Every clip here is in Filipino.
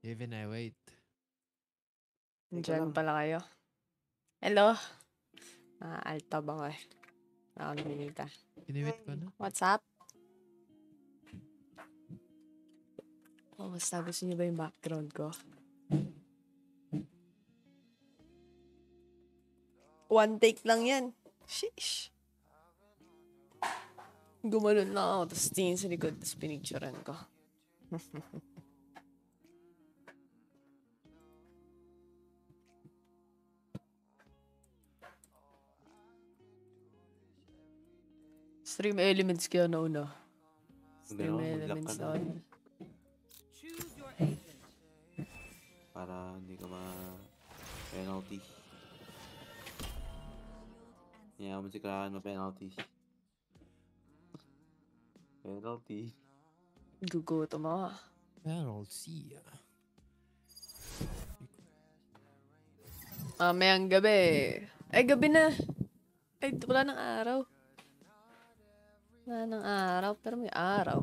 Even I wait. Diyan pala kayo. Hello. Alta ba ko eh. Nakalimita. Iniwit ko na. What's up? Basta gusto niyo ba yung background ko? One take lang yan. Sheesh. Gumanon lang ako, tapos tingin sa likod, tapos pinicturean ko. Stream elements kaya nauna. Stream elements na una. Para hindi ka ma-penalty. Yaman si Kraken ma-penalty. Penalty. Gugutom ako. Penalty. Mayang gabi. Ay, gabi na. Ay, wala ng araw. Wala ng araw, pero may araw.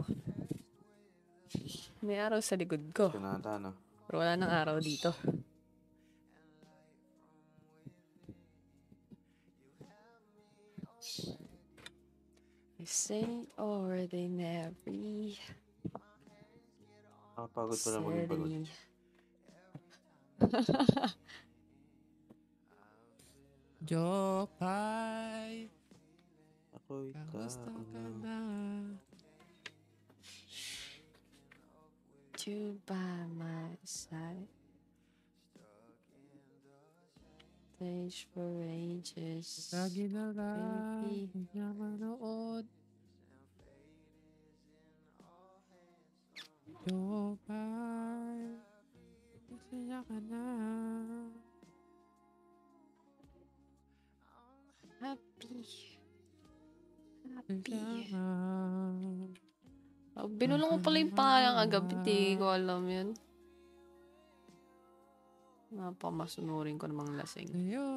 May araw sa likod ko. Kanata, no? Pero wala ng araw dito. This ain't ordinary. Pagod pala maging pagod. Jopay. Ako'y Kamusta ka na? You by my side. Stage for ages. Lagi na lang. Baby. Huwag niya manood. Jopay. Masaya ka na. Happy. Kasama. Binulong ko pala yung pangalan kagabi. Di ko alam yun. Napamasunurin ko namang lasing. Sa'yo.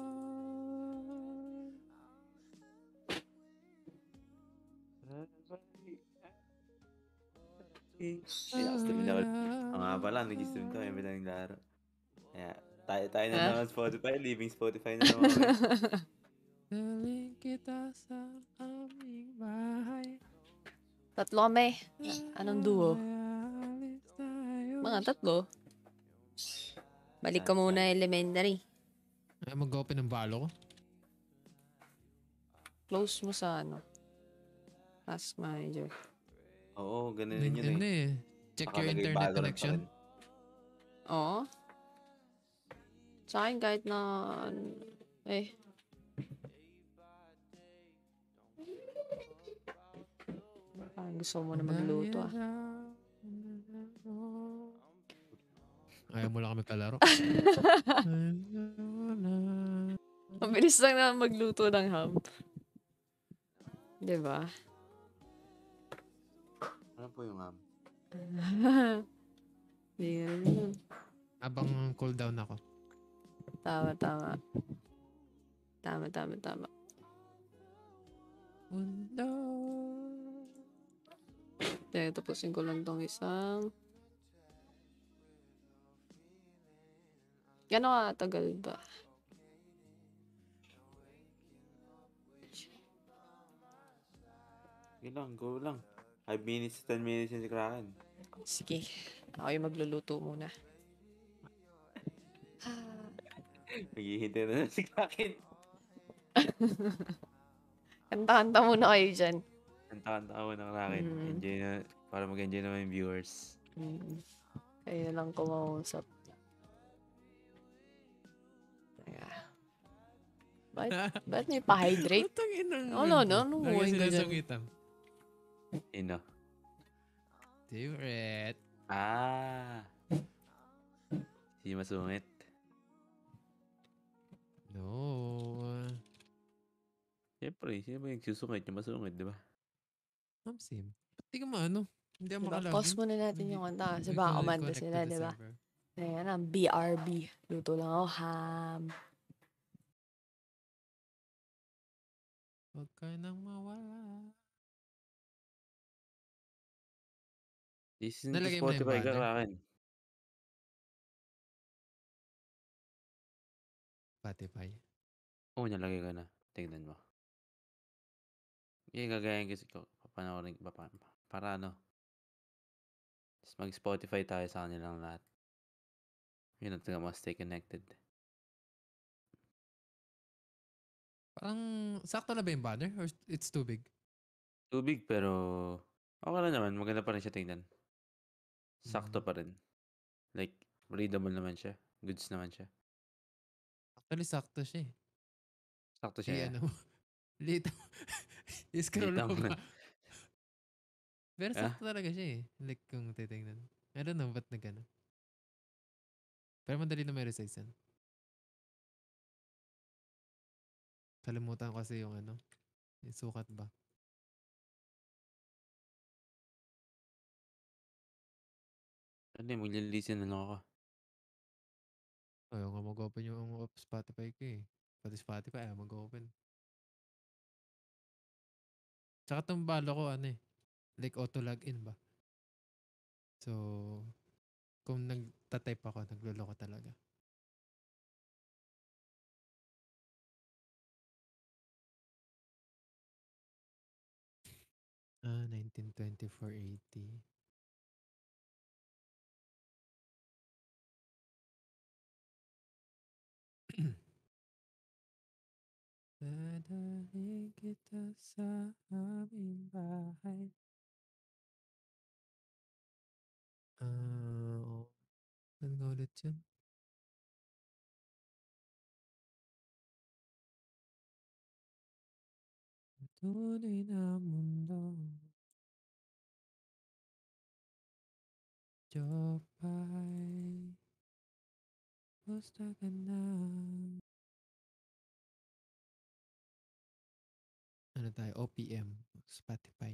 Pinaka-stream na ulit. Ang nga pala, nag-stream to. May tayong laro. Kaya, tayo na naman Spotify. Leaving Spotify na naman. Daling kita sa aming bahay. Tatlo kami. Anong duo? Mga tatlo. Balik ka muna elementary. Ay, mag-open ng balo ko. Close mo sa ano. Task manager. Oo, ganun din yun LinkedIn na eh. Check your Nakalagay internet Valorant pa connection. rin. Oo. Sa akin kahit na... Parang gusto mo na magluto ah. Ayaw mo lang kami kalaro. Mabilis lang na magluto ng ham. Diba? Ano po yung Hindi nga rin. Habang cool down ako. Tama. Mundo. Kaya tapusin ko lang tong isang... Gano'n katagal ba? Sige lang, go lang. 5 minutes, 10 minutes yung si Kraken. Sige. Ako yung magluluto muna. Naghihintay na si Kraken. Kanta-kanta muna kayo dyan. Kanta-kanta ako ng Kraken. Enjoy na, para mag-enjoy naman yung viewers. Kayo lang kumausap. Ba't may pa-hydrate? No. Anong buhay ka dyan? Ino. Favorite. Si masungit. No. Siyempre, sino ba yung susungit? Yung masungit, di ba? Sim. Ba't di ka maano? Hindi ako makalagin. Pause muna natin yung kanta kasi baka kumanta sila, di ba? Ayan ang BRB. Luto lang ako ham. Huwag ka nang mawala. This is Nalagay mo na yung Spotify ka, banner? Kraken. Spotify? Oo, nalagay ko na. Tignan mo. Gagayahin ko. Papanoorin ko para ano. Tapos mag-Spotify tayo sa kanilang lahat. Yun ang tingnan mo, stay connected. Parang sakto na ba yung banner or it's too big? Too big pero okay lang naman. Maganda pa rin siya tingnan. Sakto pa rin. Like, readable naman siya. Goods naman siya. Actually, sakto siya eh. Sakto siya. Ano mo. Late. I-scroll Late mo naman. pa. Pero Ah? sakto talaga siya eh. Like kung titignan. I don't know ba't na gano'n. Pero madali na may resize yan. Kalimutan ko kasi yung ano. Yung sukat ba? Ano eh, maglilisten na lang ako. Ayaw nga mag-open yung Spotify ko eh. Pati Spotify ayaw mag-open. Tsaka itong balo ko ano eh. Like auto login ba? So, kung nagtatype ako, nagluloko talaga. Ah, 1924-80. Dadaling kita sa aming bahay. Oo. Ano nga ulit yun? Tunay na mundo. Jopay. Basta ka na. Ano tayo? OPM. Spotify.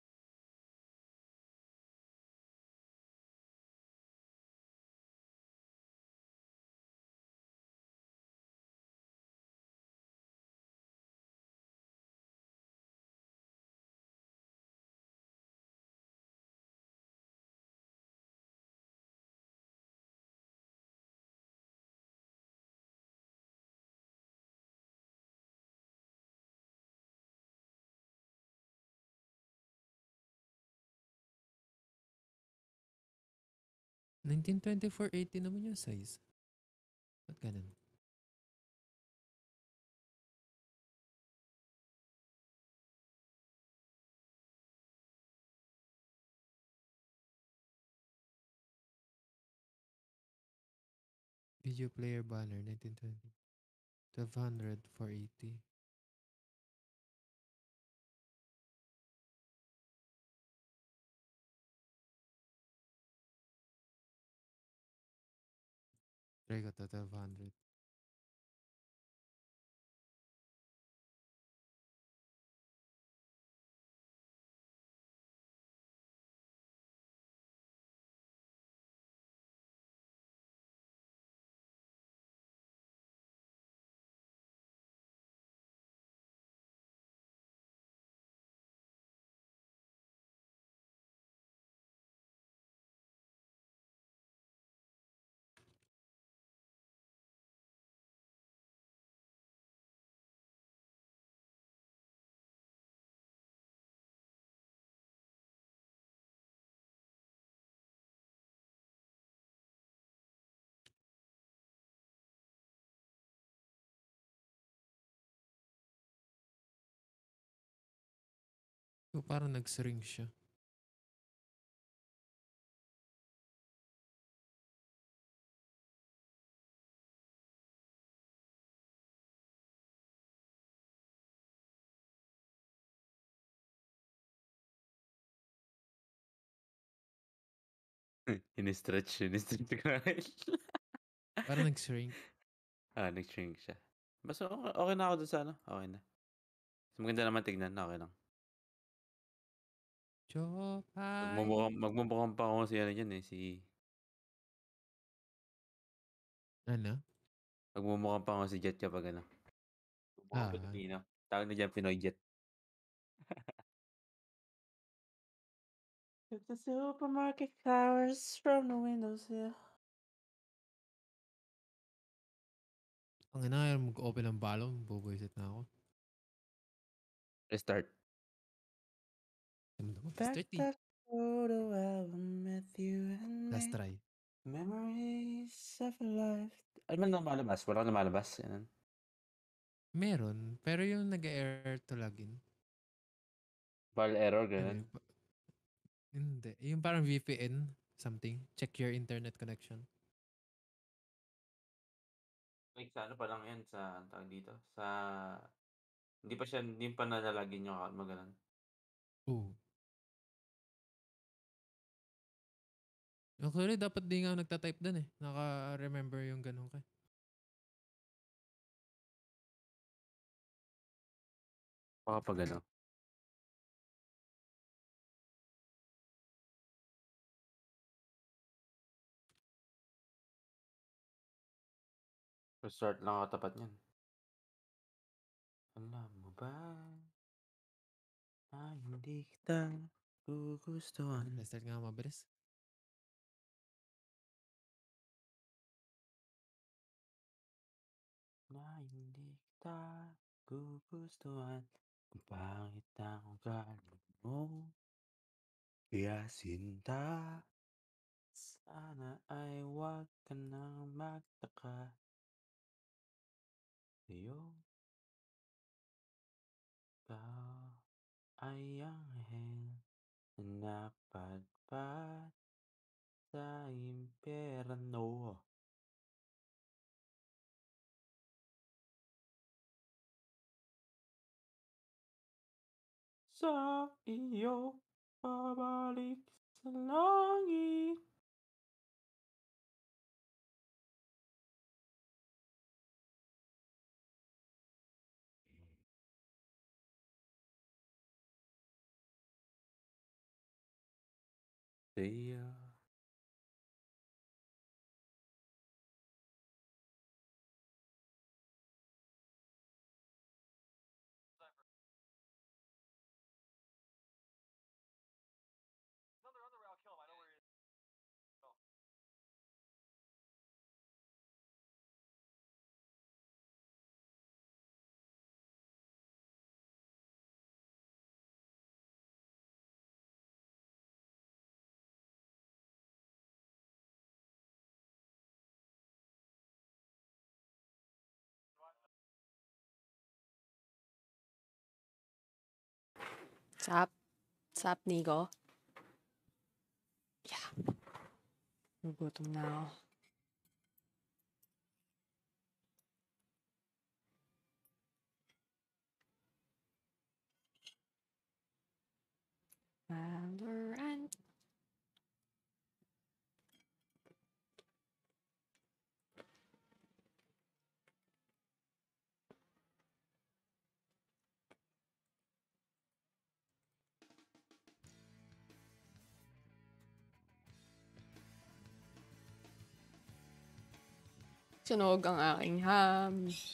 Nineteen 24-80 naman yung size. Ba't ganun? Video player banner, 1920. 1200 480. Try ko to, 1200. So, parang nag-shrink siya. In-stretch ko na rin. Parang nag-shrink. Nag-shrink siya. Basta okay na ako dun sa ano. Okay na. Maganda naman tignan. Okay lang. Jopay. Magmumukhang pa ako si ano dyan eh. Ano? Magmumukhang pa ako si Jet kapag ano. Magmumukhang Ah, Pilipino. Tawag na dyan Pinoy Jet. Took the supermarket flowers from the windows here. Ang ina, mag-open ng balon, bubuisit na ako. Restart. Back 30. that photo album with you and Last me. try. Memories of a life. Ano man lumalabas? Walang lumalabas. Yan. Meron, pero yung nag-error to login. File error, Ano ganun. yun? Hindi. Yung parang VPN, something. Check your internet connection. Like sa ano pa lang yan, sa, ang tawag dito, sa, hindi pa nalalagin yung account mo, ganun. Oo. Actually, dapat di nga ako nagtatype dun eh. Naka-remember yung ganun ka. Baka pag ano. Restart lang ako tapat niyan. Alam mo ba na hindi kita gugustuhan? Restart nga mabilis. Na hindi kita gugustuhan kung pangit ang ugali mo. Kaya sinta, sana ay huwag ka nang magtaka. Iyong ikaw ay anghel na napadpad sa impyerno. Sa iyo pabalik sa langit. Sa iyo. Sap. Sap, Nico. Yeah. Nagutom na ako. Valorant. Sunog ang aking ham.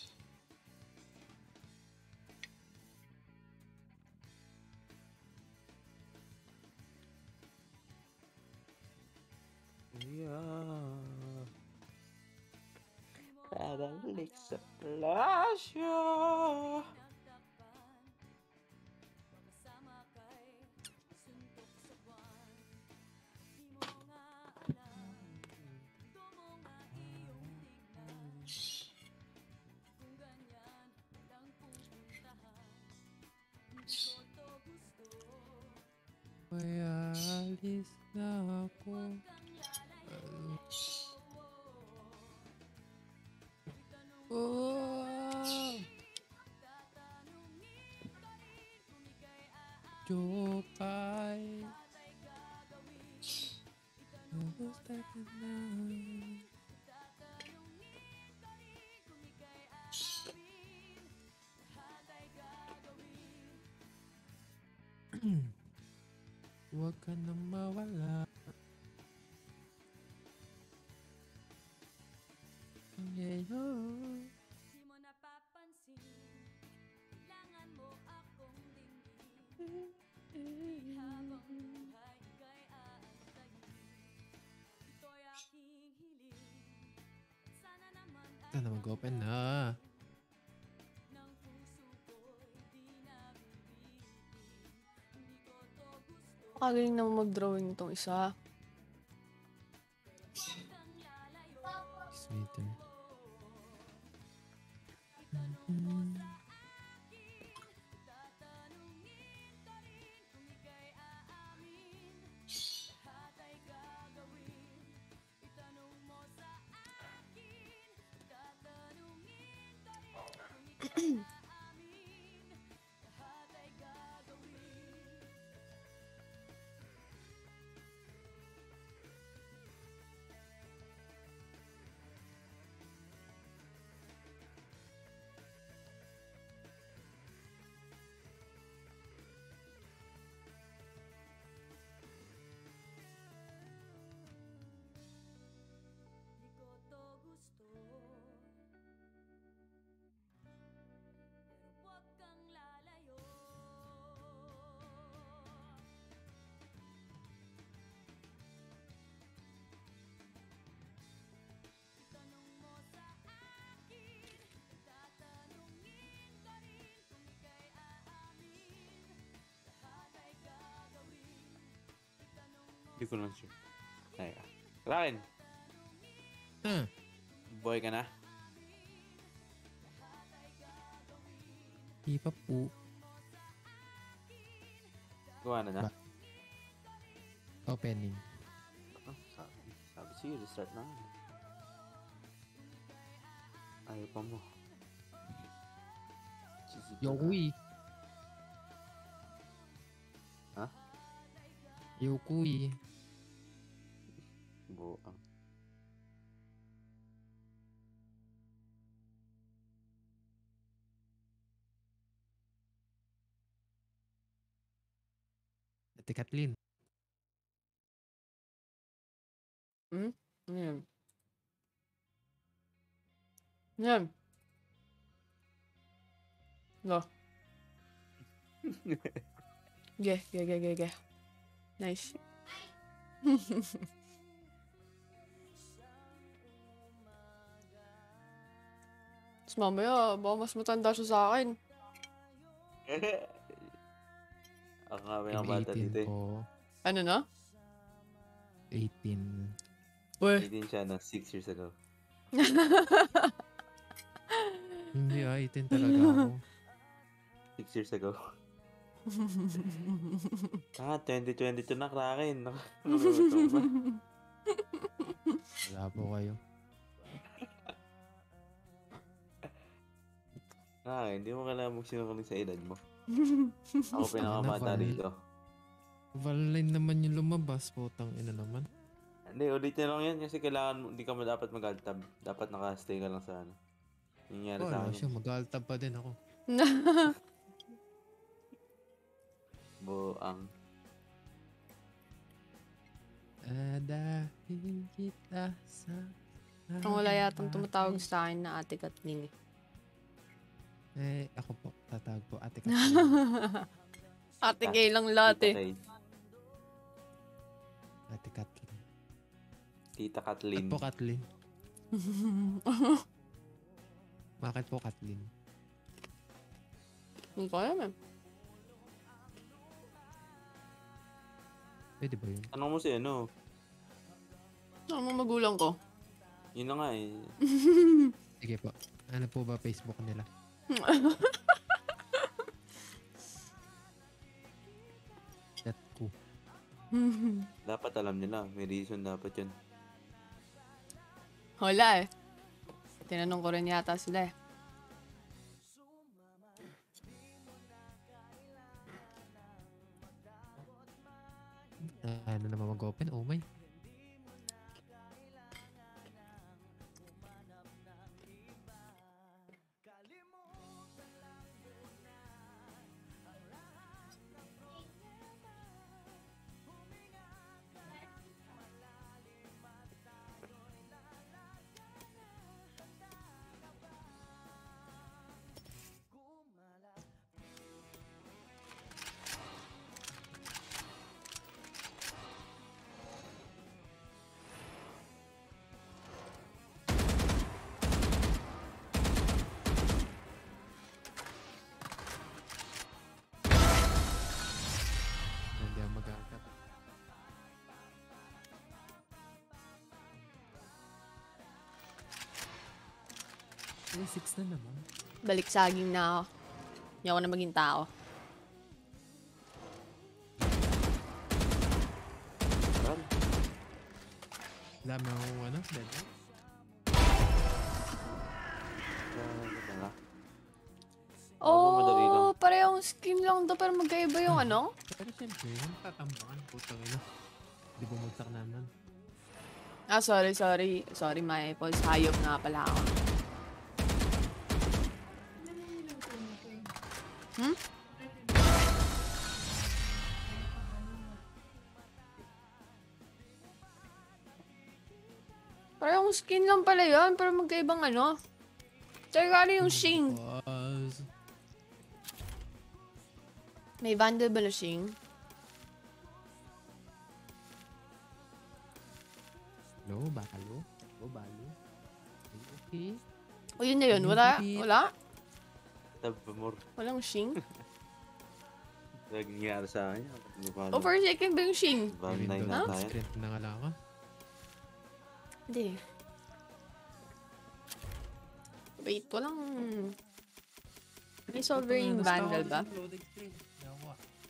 Yeah. Babalik sa plasyo. Kaya alis na ako. Oh! Jokay. Gusto ka na. Huwag ka nang mawala. Yeah, oh. Ito na mag-open na. Kagaling naman mag-drawing itong isa. Sweeter. Hindi ko lang sure. Teka. Kraken, Ah, buhay ka na? di pa po. Gawa na na? Opening. Oh, sabi sige, restart na. Ayaw pa mo. Cheesy ka na. Yokui. Ha? Yokui. Buang. Ate Kathleen. Yan. Yan. Go. Ge. Nice. Tapos mamaya, baka mas matanda siya sa akin. Ako nga may Team mga bata 18 dito eh. po. Ano na? 18. Uy. Hindi din siya na 6 years ago. Hindi 18 talaga ako. 6 years ago. 2022 na, Kraken. Nakakalimutan mo ba? Wala po kayo. Kraken, hindi mo kailangan magsinungaling sa edad mo. Ako pinakamata Val. dito. Valline naman yung lumabas. Putang ina naman. Hindi, ulitin lang yan kasi kailangan mo, hindi ka mo dapat mag-alt-tab. Dapat naka-stay ka lang sa ano. Yung nangyari sa Wala akin. siya. Mag-altab pa din ako. Buang. Dahil kita sa... Ang wala yatang tumatawag sa akin na Ate Kathleen. Ako po. Tatawag po. Ate Kathleen. Ate Gay lang lahat eh. Kay Ate Kathleen. Tita Bakit Kathleen. po Kathleen? Bakit po Kathleen? Hindi ko alam eh. Pwede ba yun? Tanong mo si ano? Ano mo magulang ko? Yun na nga eh. Sige po. Ano po ba Facebook nila? Chat ko. Dapat alam nila. May reason dapat yun. Wala eh. Tinanong ko rin yata sila eh. Ano naman mag-open? Oh my. Ay, 6 na naman. Balik saging na ako. Hindi ako na maging tao. Saan? Dami akong ano, dead. Nga. Madali lang. Oh, parehong skin lang to pero magkaiba yung ano? Pero siyempre, yung tatambangan, putang ina. Di bumagsak naman. Ah, sorry. Sorry, my Apples. Hayop nga pala ako. Parehong skin lang pala yun, pero magkaibang ano. Tsaka ano yung Shing? Pause. May Vandal ba na Shing? No, balo. O, balo. Okay. O yun na yun, wala? Wala? Tab more. Walang Shing? Nangyari sa akin. O for a second ba yung Shing? Valentine Windows na tayo. screen na nga lang ako. Hindi. Wait, walang... May Sovereign Vandal ba? Loading screen. Yawa.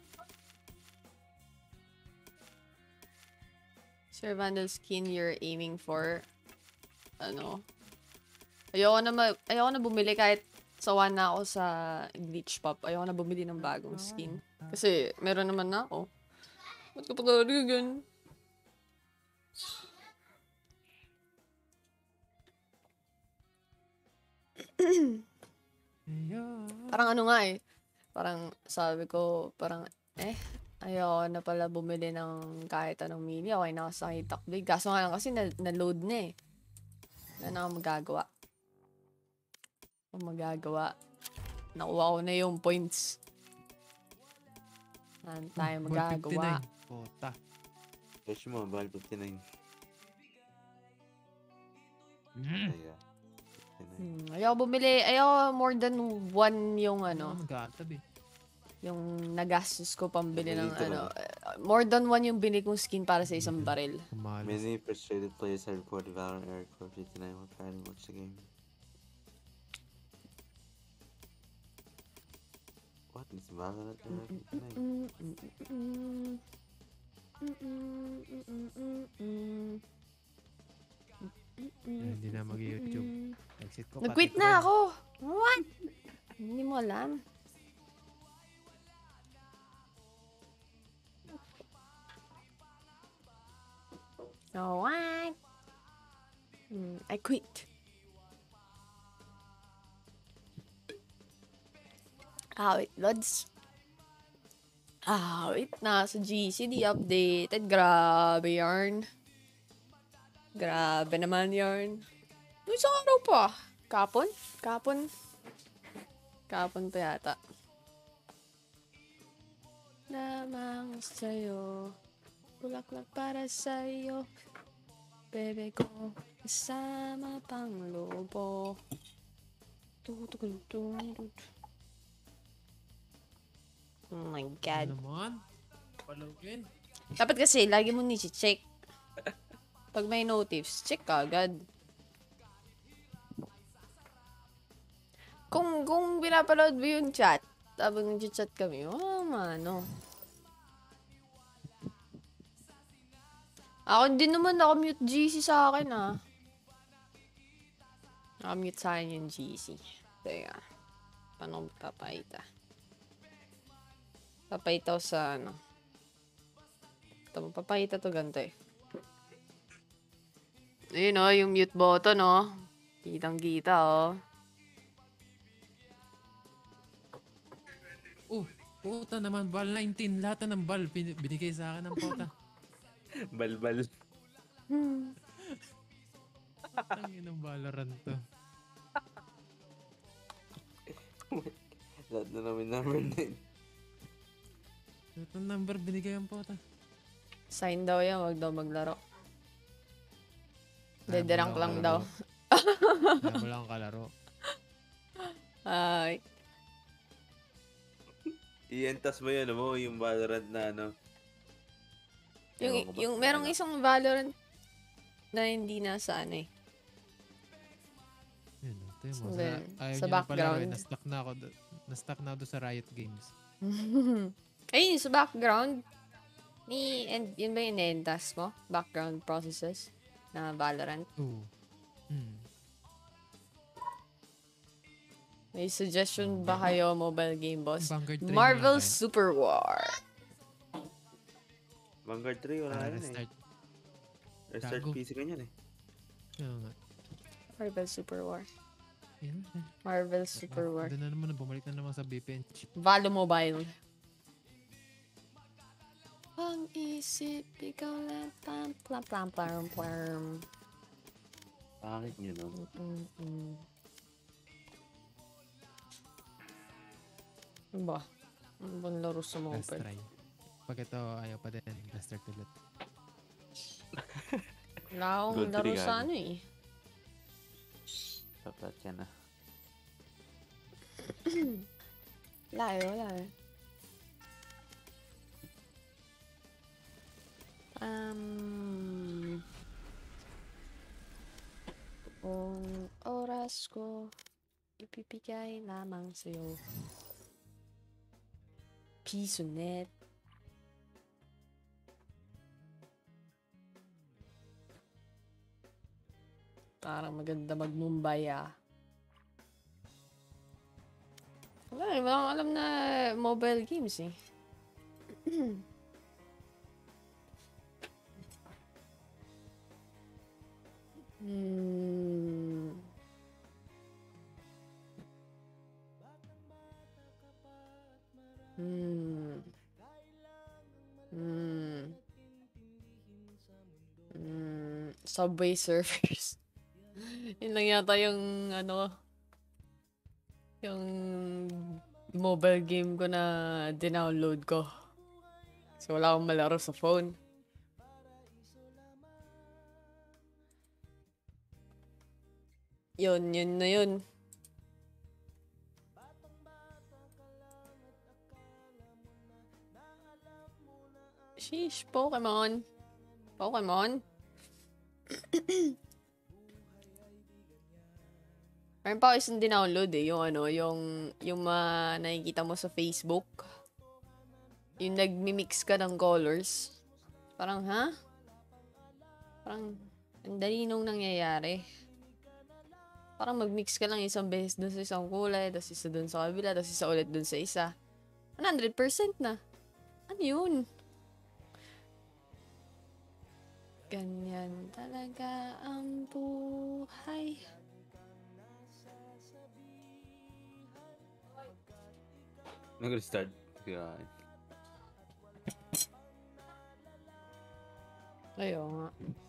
Sir Vandal skin you're aiming for, ano, ayoko na bumili kahit sawa na ako sa glitch pop. Ayoko na bumili ng bagong skin. Kasi meron naman na ako. Ba't ko pa talaga ganyan? Parang ano nga eh. Parang sabi ko, parang ayoko na pala bumili ng kahit anong mini. Okay na ako sa Hitakbig. Kaso nga lang kasi na-load na eh. Wala na akong magagawa. Nakuha ko na yung points. Ano tayo magagawa? 159. Puta. Search mo, Val 59. Kaya. 59. Ayoko bumili. Ayoko more than one yung Ano? ano. Magkatabi. Yung nagastos ko pambili ng Dito ano. More than one yung bili kong skin para sa isang baril. Kumalas. Many frustrated players have reported Valorant Eric for 59 while trying to watch the game. What is Valorant Eric 59? Hindi na mag-YouTube. Exit ko. Nag-quit na ako! What? Hindi mo alam. So what? I quit. Wait, Lods. Wait. Nasa GC, di updated. Grabe yarn. Grabe naman yarn. Nung isang araw pa. Kapon pa yata. Lamang sa'yo. Bulaklak para sa'yo. Bebe ko. Kasama pang lobo. Oh my God. Ano naman? Palugin. Dapat kasi, lagi mo ni-check. Pag may notifs, check ka agad. Kung pinapanood mo yung chat, habang nag-chat kami, mano. Ako din naman nakamute GC sa akin, Nakamute sa akin yung GC. Teka. Paano papayita? Papayita ko sa ano. Ito, papayita to ganito eh. Ayun yung mute button, Kitang-kita, Puta naman, bal 19. Lahat na ng bal binigay sa akin ng puta. Balbal. Tangin ng Valorant to. Lahat na namin number 9. Lahat ng number binigay ang puta. Sign daw yan, wag daw maglaro. Dederank lang daw. Kaya mo lang kalaro. Ay. I-entas mo yun, yung Valorant na ano. Ewan ko ba Yung kung merong ano. isang Valorant na hindi nasa ano eh. Yun, Tingnan mo, Hindi. ayaw Sa niyo na palaro background. Na-stuck na ako. Na-stuck na ako doon sa Riot Games. Ayun, sa background. Yun ba yung in-task mo? Background processes na Valorant. Oo. May suggestion ba kayo, mobile game boss? Vanguard 3 na lang Marvel tayo. Super War. Vanguard 3, wala Para yun restart. Restart Gago. PC ganyan eh. Oo nga. Marvel Super War. Yan. Marvel Super War. Doon na naman, bumalik na naman sa VPN chip. Valo Mobile. Ang isip, ikaw lang, pam, plam, plam, plam, plam. Pangit nyo nun. Ano ba? Ano bang laro sa Last mobile? try. Pag ito, ayaw pa din. Restart ulit. Wala akong Gold laro three sa ka, ano eh. Sapat yan ah. Wala eh. Buong oras ko ipipigay lamang sa'yo. Pisonet. Parang maganda mag-Mumbai ah. Wala eh, walang alam na mobile games eh. Subway Surfers. Yun lang yata yung ano, yung mobile game ko na dinownload ko. So wala akong malaro sa phone. Yun na yun. Sheesh, Pokemon. Meron pa ako isang dinownload eh, yung ano, yung nakikita mo sa Facebook. Yung nagmi-mix ka ng colors. Parang, ha? Parang, ang dali nung nangyayari. Parang mag-mix ka lang isang beses dun sa isang kulay, tapos isa dun sa kabila, tapos isa ulit dun sa isa. 100% na. Ano yun? Ganyan talaga ang buhay. Nag-restart. God. Ayaw nga.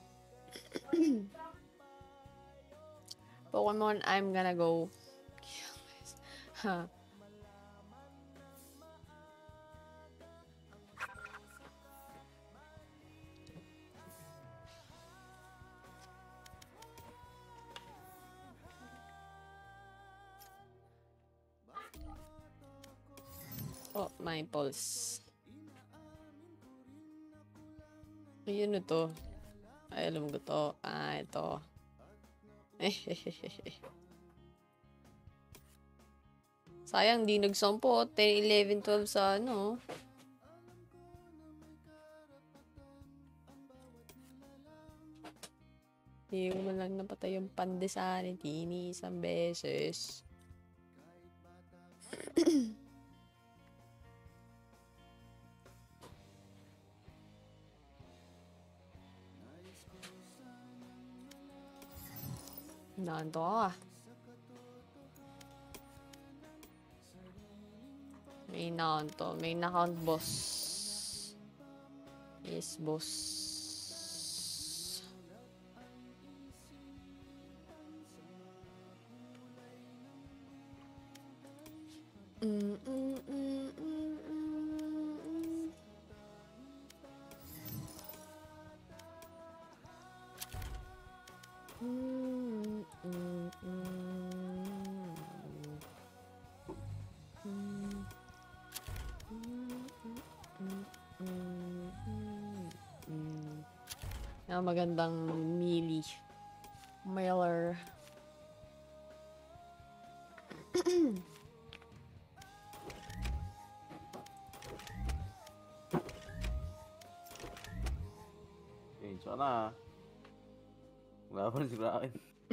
Pokemon, I'm gonna go. Ha. Oh, my pulse. Ayun na to. Ay, alam ko to. Ah, ito. Sayang, di nagsampo. 10, 11, 12 sa ano. Hindi ko man lang napatay yung pandesal ni Tini isang beses. Nanto ako ah. May nanto. May na-count boss. Yes, boss. Magandang melee. Mailer. Okay, so na. Wala pa rin si Kraken.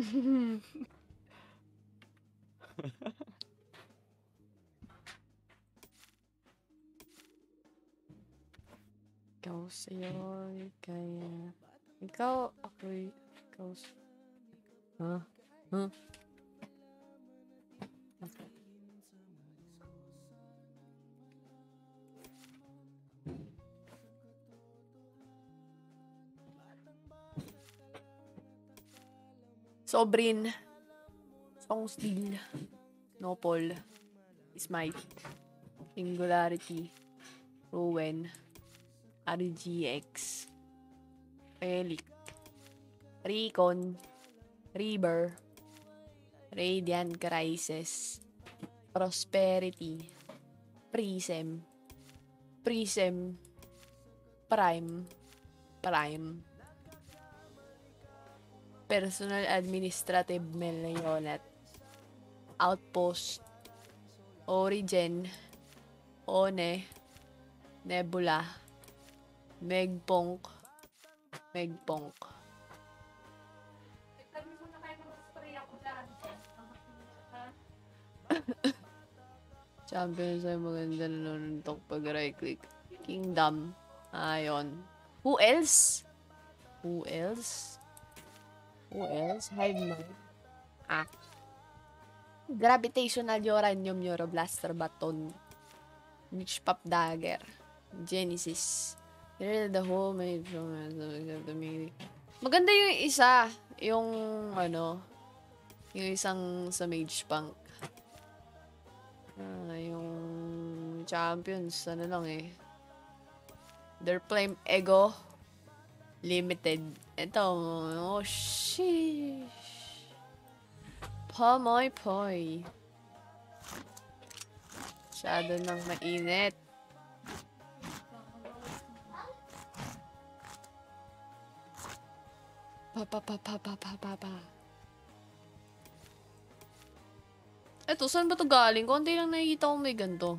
Ikaw sa'yo, kaya... Ikaw, ako'y... Ikaw Ha? Huh? Okay. Sobrin. Song Steel. Nopol. Smite. Singularity. Rowan. RGX. Relic. Recon. Reaver. Radiant Crisis. Prosperity. Prism. Prism. Prime. Personal Administrative Melionet. Outpost. Origin. One. Nebula. Megponk. Champions ay maganda na nununtok pag right click. Kingdom. Ayon. Who else? Hive Mind. Gravitational Uranium Neuroblaster Baton. Witch Pop Dagger. Genesis. Here the whole made from the melee. Maganda yung isa. Yung yung isang sa Mage Punk. Yung champions, lang eh. Their Flame Ego Limited. Ito, oh sheesh. Pamoy. Masyado nang mainit. Pa. Eto, saan ba to galing? Konti lang nakikita ko may ganito.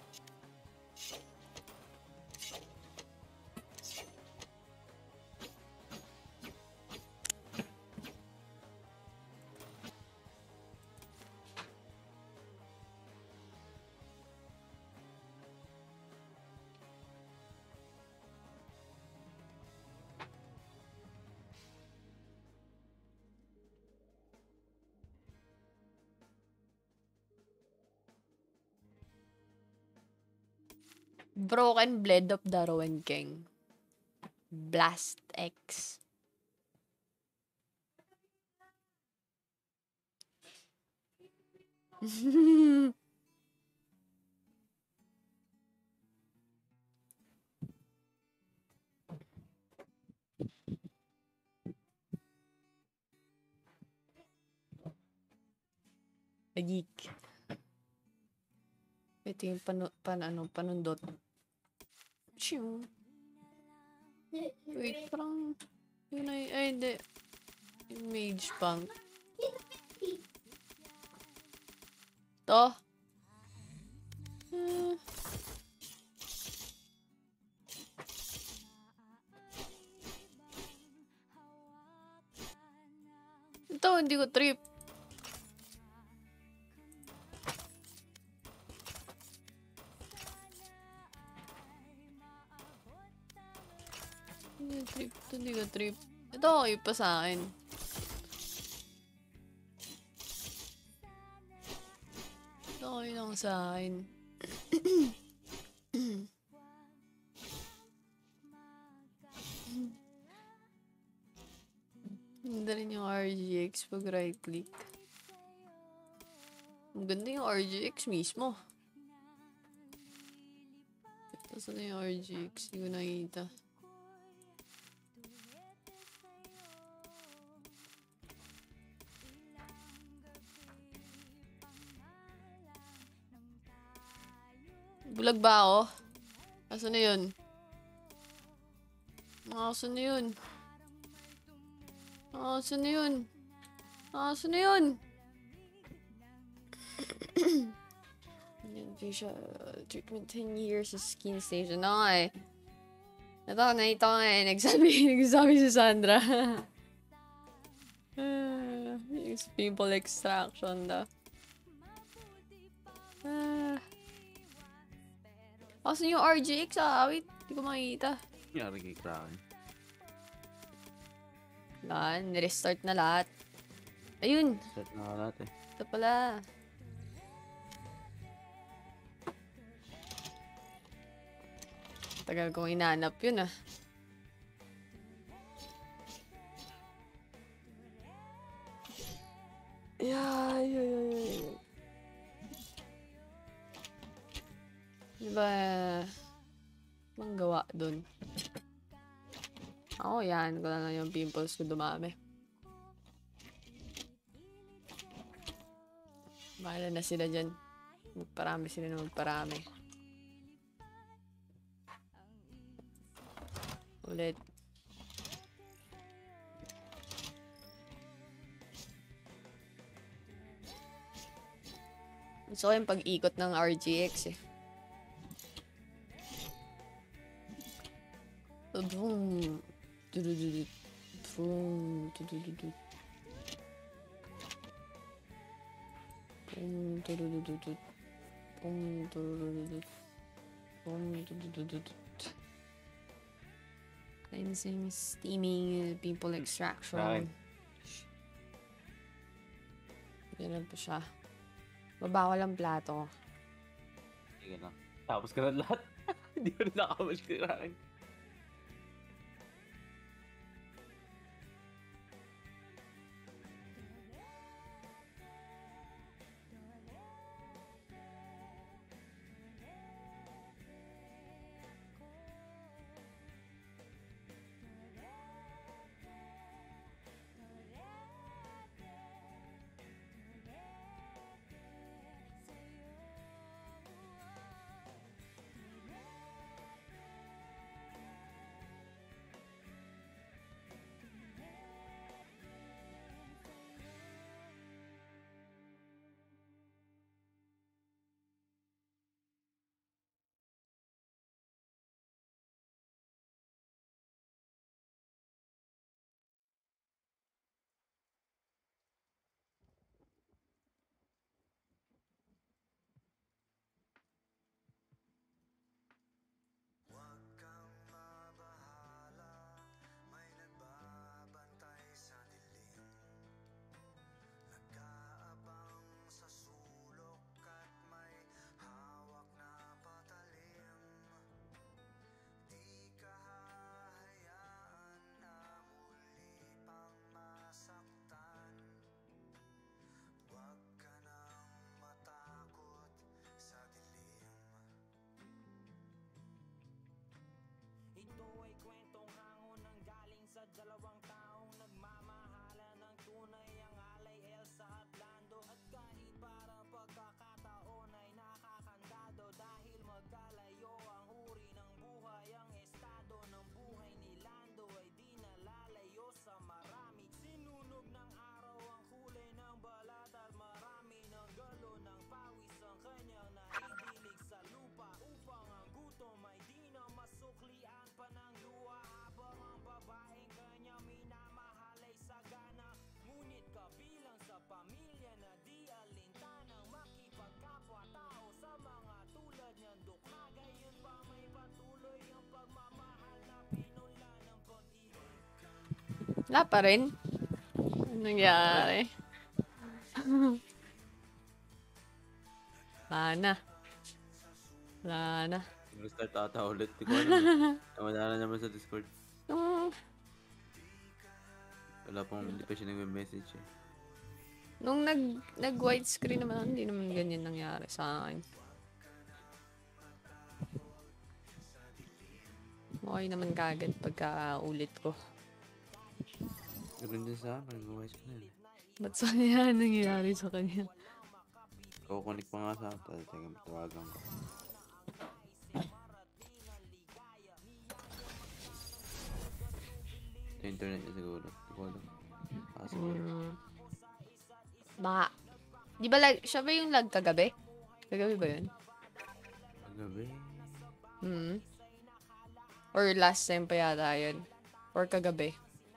Broken Blade of the Rowan King. Blast X. Geek. Ito yung panundot. Choo. Wait, parang... Yun ay, hindi. Mage Punk. To. Ito, hindi ko trip. Hindi ko trip. Ito, okay pa sa akin. Ito, okay lang sa akin. Ganda rin yung RGX pag right click. Maganda yung RGX mismo. Saan na yung RGX? Hindi ko nakita. Bulag ba ako? Asan na yun? Asan na yun? Asan na yun? Asan na yun? facial treatment 10 years sa skin station. Oo nga eh. Nakita ko nga eh. Nagsabi si Sandra. Yung pimple extraction daw. Kasi yung RGX wait. Hindi ko makikita. Nangyari kay Kraken. Nirestart na lahat. Ayun. Start na ka lahat eh. Ito pala. Tagal kong inanap yun Yeah. Diba, bang gawa dun? Ako yan, ko lang yung pimples ko dumami. Bahala na sila dyan. Magparami sila na magparami. Ulit. Gusto ko yung pag-ikot ng RGX eh. Boom. Boom. Boom. Cleansing, steaming, pimple extraction. Ganun po siya. Baba ko lang plato. Sige na. Tapos ka na lahat. Hindi ko na nakabal kay Kraken. Dalawang taong nagmamahalan ng tunay ang alay Elsa at Lando. At kahit para pagkakataon ay nakakandado dahil magkalayo ang uri ng buhay. Ang estado ng buhay ni Lando ay di nalalayo sa marami. Sinunog ng araw ang kulay ng balat at marami ng galon ng pawis ang kanyang naidilig sa lupa. Upang ang gutom ay di na masuklian pa ng luha habang ang babaeng minamahal ay sagana. Ngunit kabilang sa pamilya na di alintanang makipagkapwa-tao sa mga tulad niyang dukha. Gayon pa may patuloy ang pagmamahal na pinula ng pag-ibig. Wala pa rin. Anong nangyari? Wala na. Restart ata ulit. Di ko alam. Wala na naman sa Discord. Wala pong, hindi pa siya nag-message eh. Nung nag-widescreen naman, hindi naman ganyan nangyari sa akin. Okay naman kagad pagka ulit ko. Ganun din sa akin, nag-message na. Ba't sa kanya nangyayari sa kanya? Kukunik pa nga sa akin. Teka, matawagan ko. Sa internet niya siguro. Siguro. Baka. Di ba siya ba yung lag kagabi? Kagabi ba yun? Gabi. Hmm. Or last time pa yata yun. Or kagabi.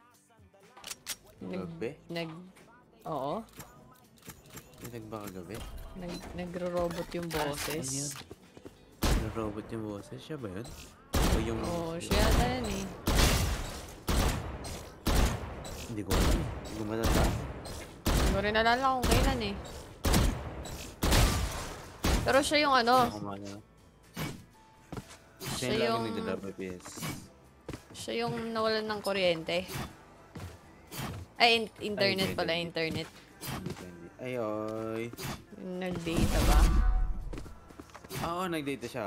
Gabi? Oo. May nagbaka gabi? Nagro-robot yung Ano yun? boses. Robot yung boses? Siya ba yun? O yung... Oo, siya yata yan eh. Hindi ko alam. Hindi ko matandaan. Hindi ko rin nalala kung kailan eh. Pero siya yung ano, Ako maalala. siya Siya yung yung, lagi nagda-WPS. siya yung nawalan ng kuryente. Ay, internet hindi, pala, hindi. internet. Hindi. Ay, oy. Yung nag-data ba? Oo, nag-data siya.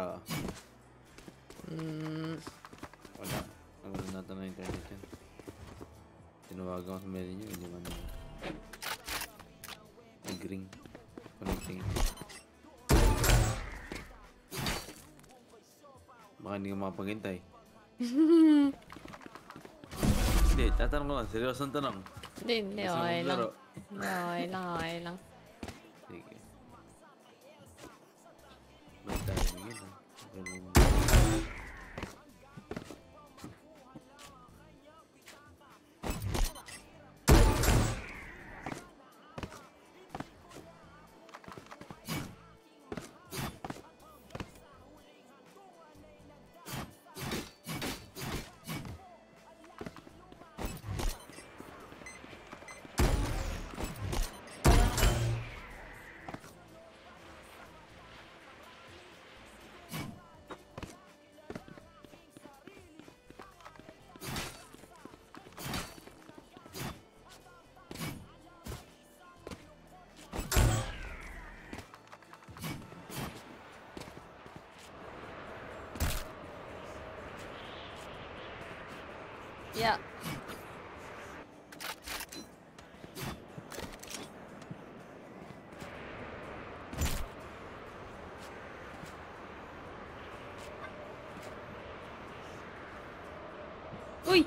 Wala. Wala natin na internet yan. Tinawagan ko sa meron nyo, hindi man nag-ring. Connecting. Baka hindi ka makapaghintay. Hindi, tatanong ko lang. Seryosong tanong. Hindi, Gusto mo okay lang. maglaro? Hindi, okay lang. Sige. Ba't tayo yun, ha? Ganun. Yeah. Uy!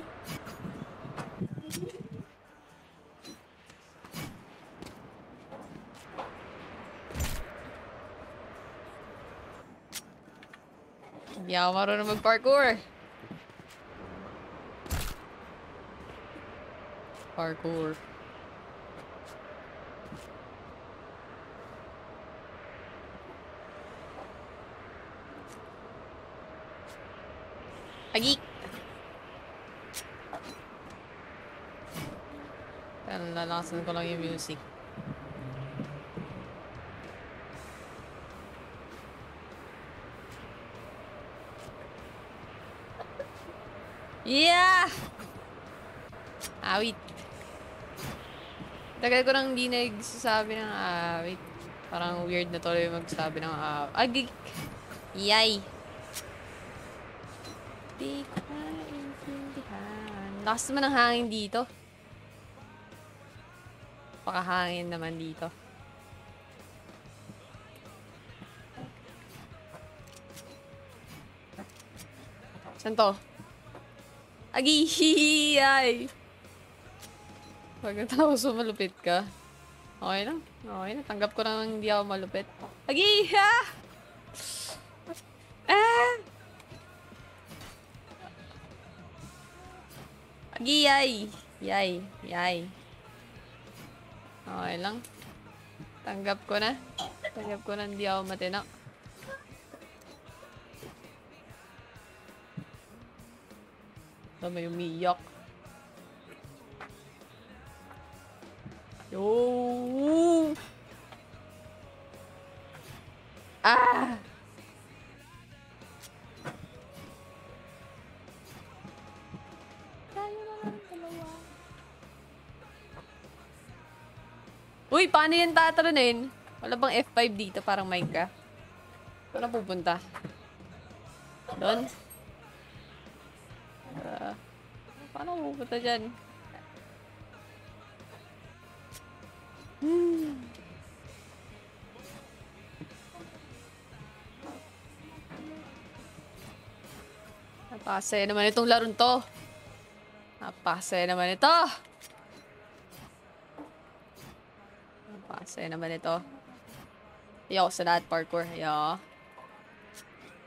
Hindi ako marunong mag-parkour. Parkour. Agi! Lalasan ko lang yung music. Yeah! Awit. Tagal ko nang hindi nagsasabi ng awit. Parang weird na tuloy magsabi ng awit. Yay! Di ko maintindihan. Lakas naman ang hangin dito. Pakahangin naman dito. Saan to? Agihiyay! Pagkatapos malupit ka. Okay lang. Okay na. Tanggap ko na hindi ako malupit. Agiha! Ah! Agiyay! Yay! Yay! Okay lang. Tanggap ko na. Tanggap ko na hindi ako matino. Ito may umiyak. Yo! Ah! Tayo na lang dalawa. Uy, paano yan tatalunin? Wala bang F5 dito parang Minecraft? Saan na pupunta? Doon? Paano pupunta dyan? Napakasaya naman itong larong to. Napakasaya naman ito. Napakasaya naman ito. Ayoko sa lahat parkour. Ayoko.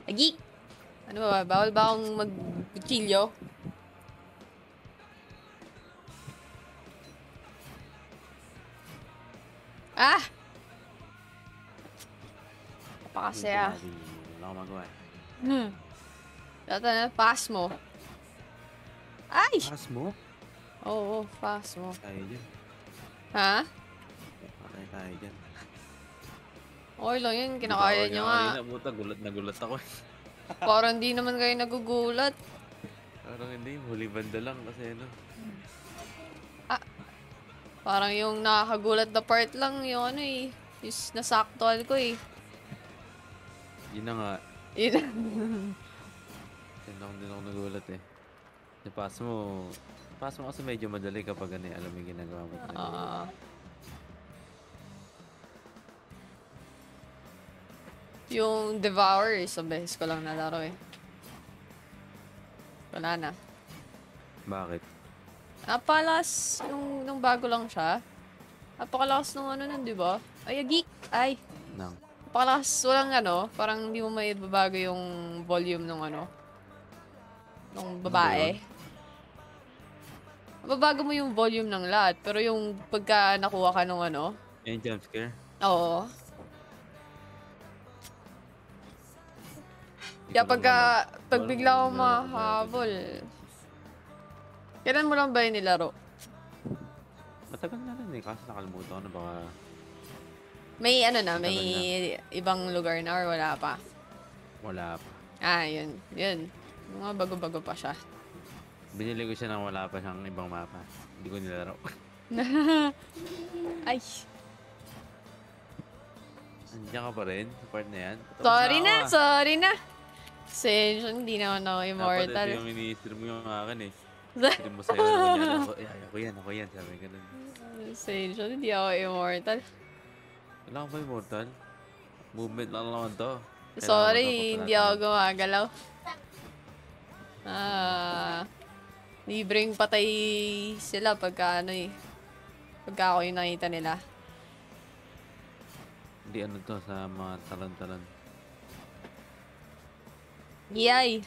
Agi! Ano ba? Bawal ba akong mag-kutsilyo? Ah! Napakasaya. Wala akong magawa eh. Data na, pass mo. Ay! Pass mo? Oo, pass mo. Tayo dyan. Ha? Patay tayo dyan. Okay lang yun, kinakaya nyo nga. Buta, nagulat ako eh. Parang di naman kayo nagugulat. Parang hindi, huli banda lang kasi ano. Parang yung nakakagulat na part lang, yung ano eh. Yung nasaktual ko eh. Yun na nga. Yun. Din ako nagulat eh. Pass mo kasi medyo madali kapag ano, alam mo yung ginagawa mo. Yung Devour, isang beses ko lang nalaro eh. Wala na. Bakit? Napalakas nung bago lang siya. Napakalakas nung ano nun, di ba? Ay, geek! Ay! Nang. Napakalakas, walang ano, parang hindi mo may babago yung volume nung ano. Nung babae. Babago mo yung volume ng lahat, pero yung pagka nakuha ka nung ano. Yung jump scare? Oo. Hindi Kaya ko lang pag alam. bigla akong Wala akong mahabol. Kailan mo lang ba yung nilaro? Matagal na rin eh, kaso nakalimutan ko na baka May ano na, may Matagal ibang lugar na or wala pa? wala pa. Ah, yun. Yun. Mga bago-bago pa siya. Binili ko siya nang wala pa siyang ibang mapa. Hindi ko nilaro. Ay. Andiyan ka pa rin sa part na yan. Tapos Sorry ako, na, ah. sorry na. Sensya, hindi naman ako Dapat immortal. ito yung minister mo yung akin eh. Hindi mo sa'yo naman yan. Ako yan. Sabi ka nun. Sensya, hindi ako immortal. Wala ka ba immortal? Movement lang naman to. Sorry, hindi ako gumagalaw. Libreng patay sila pagka ano eh. Pagka ako yung nakita nila. Hindi ano to sa mga talon-talon. Yay!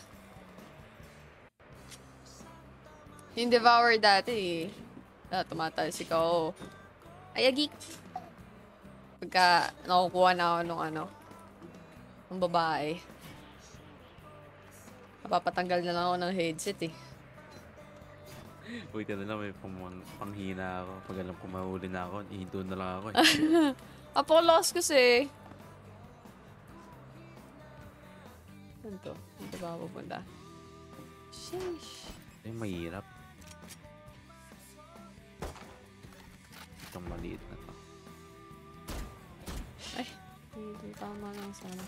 Yung Devour dati eh. Tumatalsik ako. Ay, geek! Pagka nakukuha na ako nung ano. Ng babae. Napapatanggal na lang ako ng headset eh. Uy, na lang may panghina ako. Pag alam ko mahuli na ako, ihinto na lang ako eh. Apoloss kasi. Ano to? Dito ba ako pupunta? Sheesh. Ay, mahirap. Itong maliit na to. Ay, hindi tama lang sana.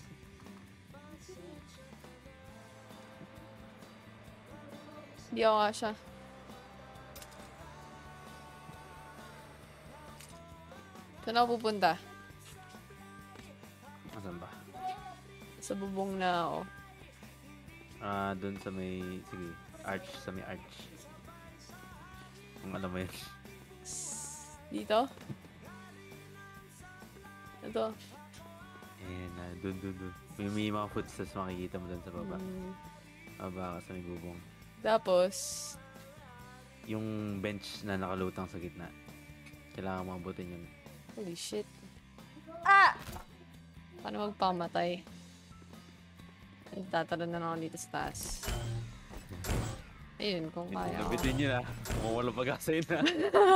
Hindi ako kasha. Saan ako pupunta? Asan ba? Sa bubong na ako. Doon sa may, sige, arch, sa may arch. Kung alam mo yun. Dito? Ito. Ayan, doon. May mga footsteps makikita mo doon sa baba. Baba ka sa may bubong. Tapos, Yung bench na nakalutang sa gitna. Kailangan mabutin yun. holy shit. Ah! Paano magpamatay? Nagtatalon na ako dito sa taas. Ayun, kung kaya ako. Nabitin nyo na. Mukhang walang pag-asa yun na.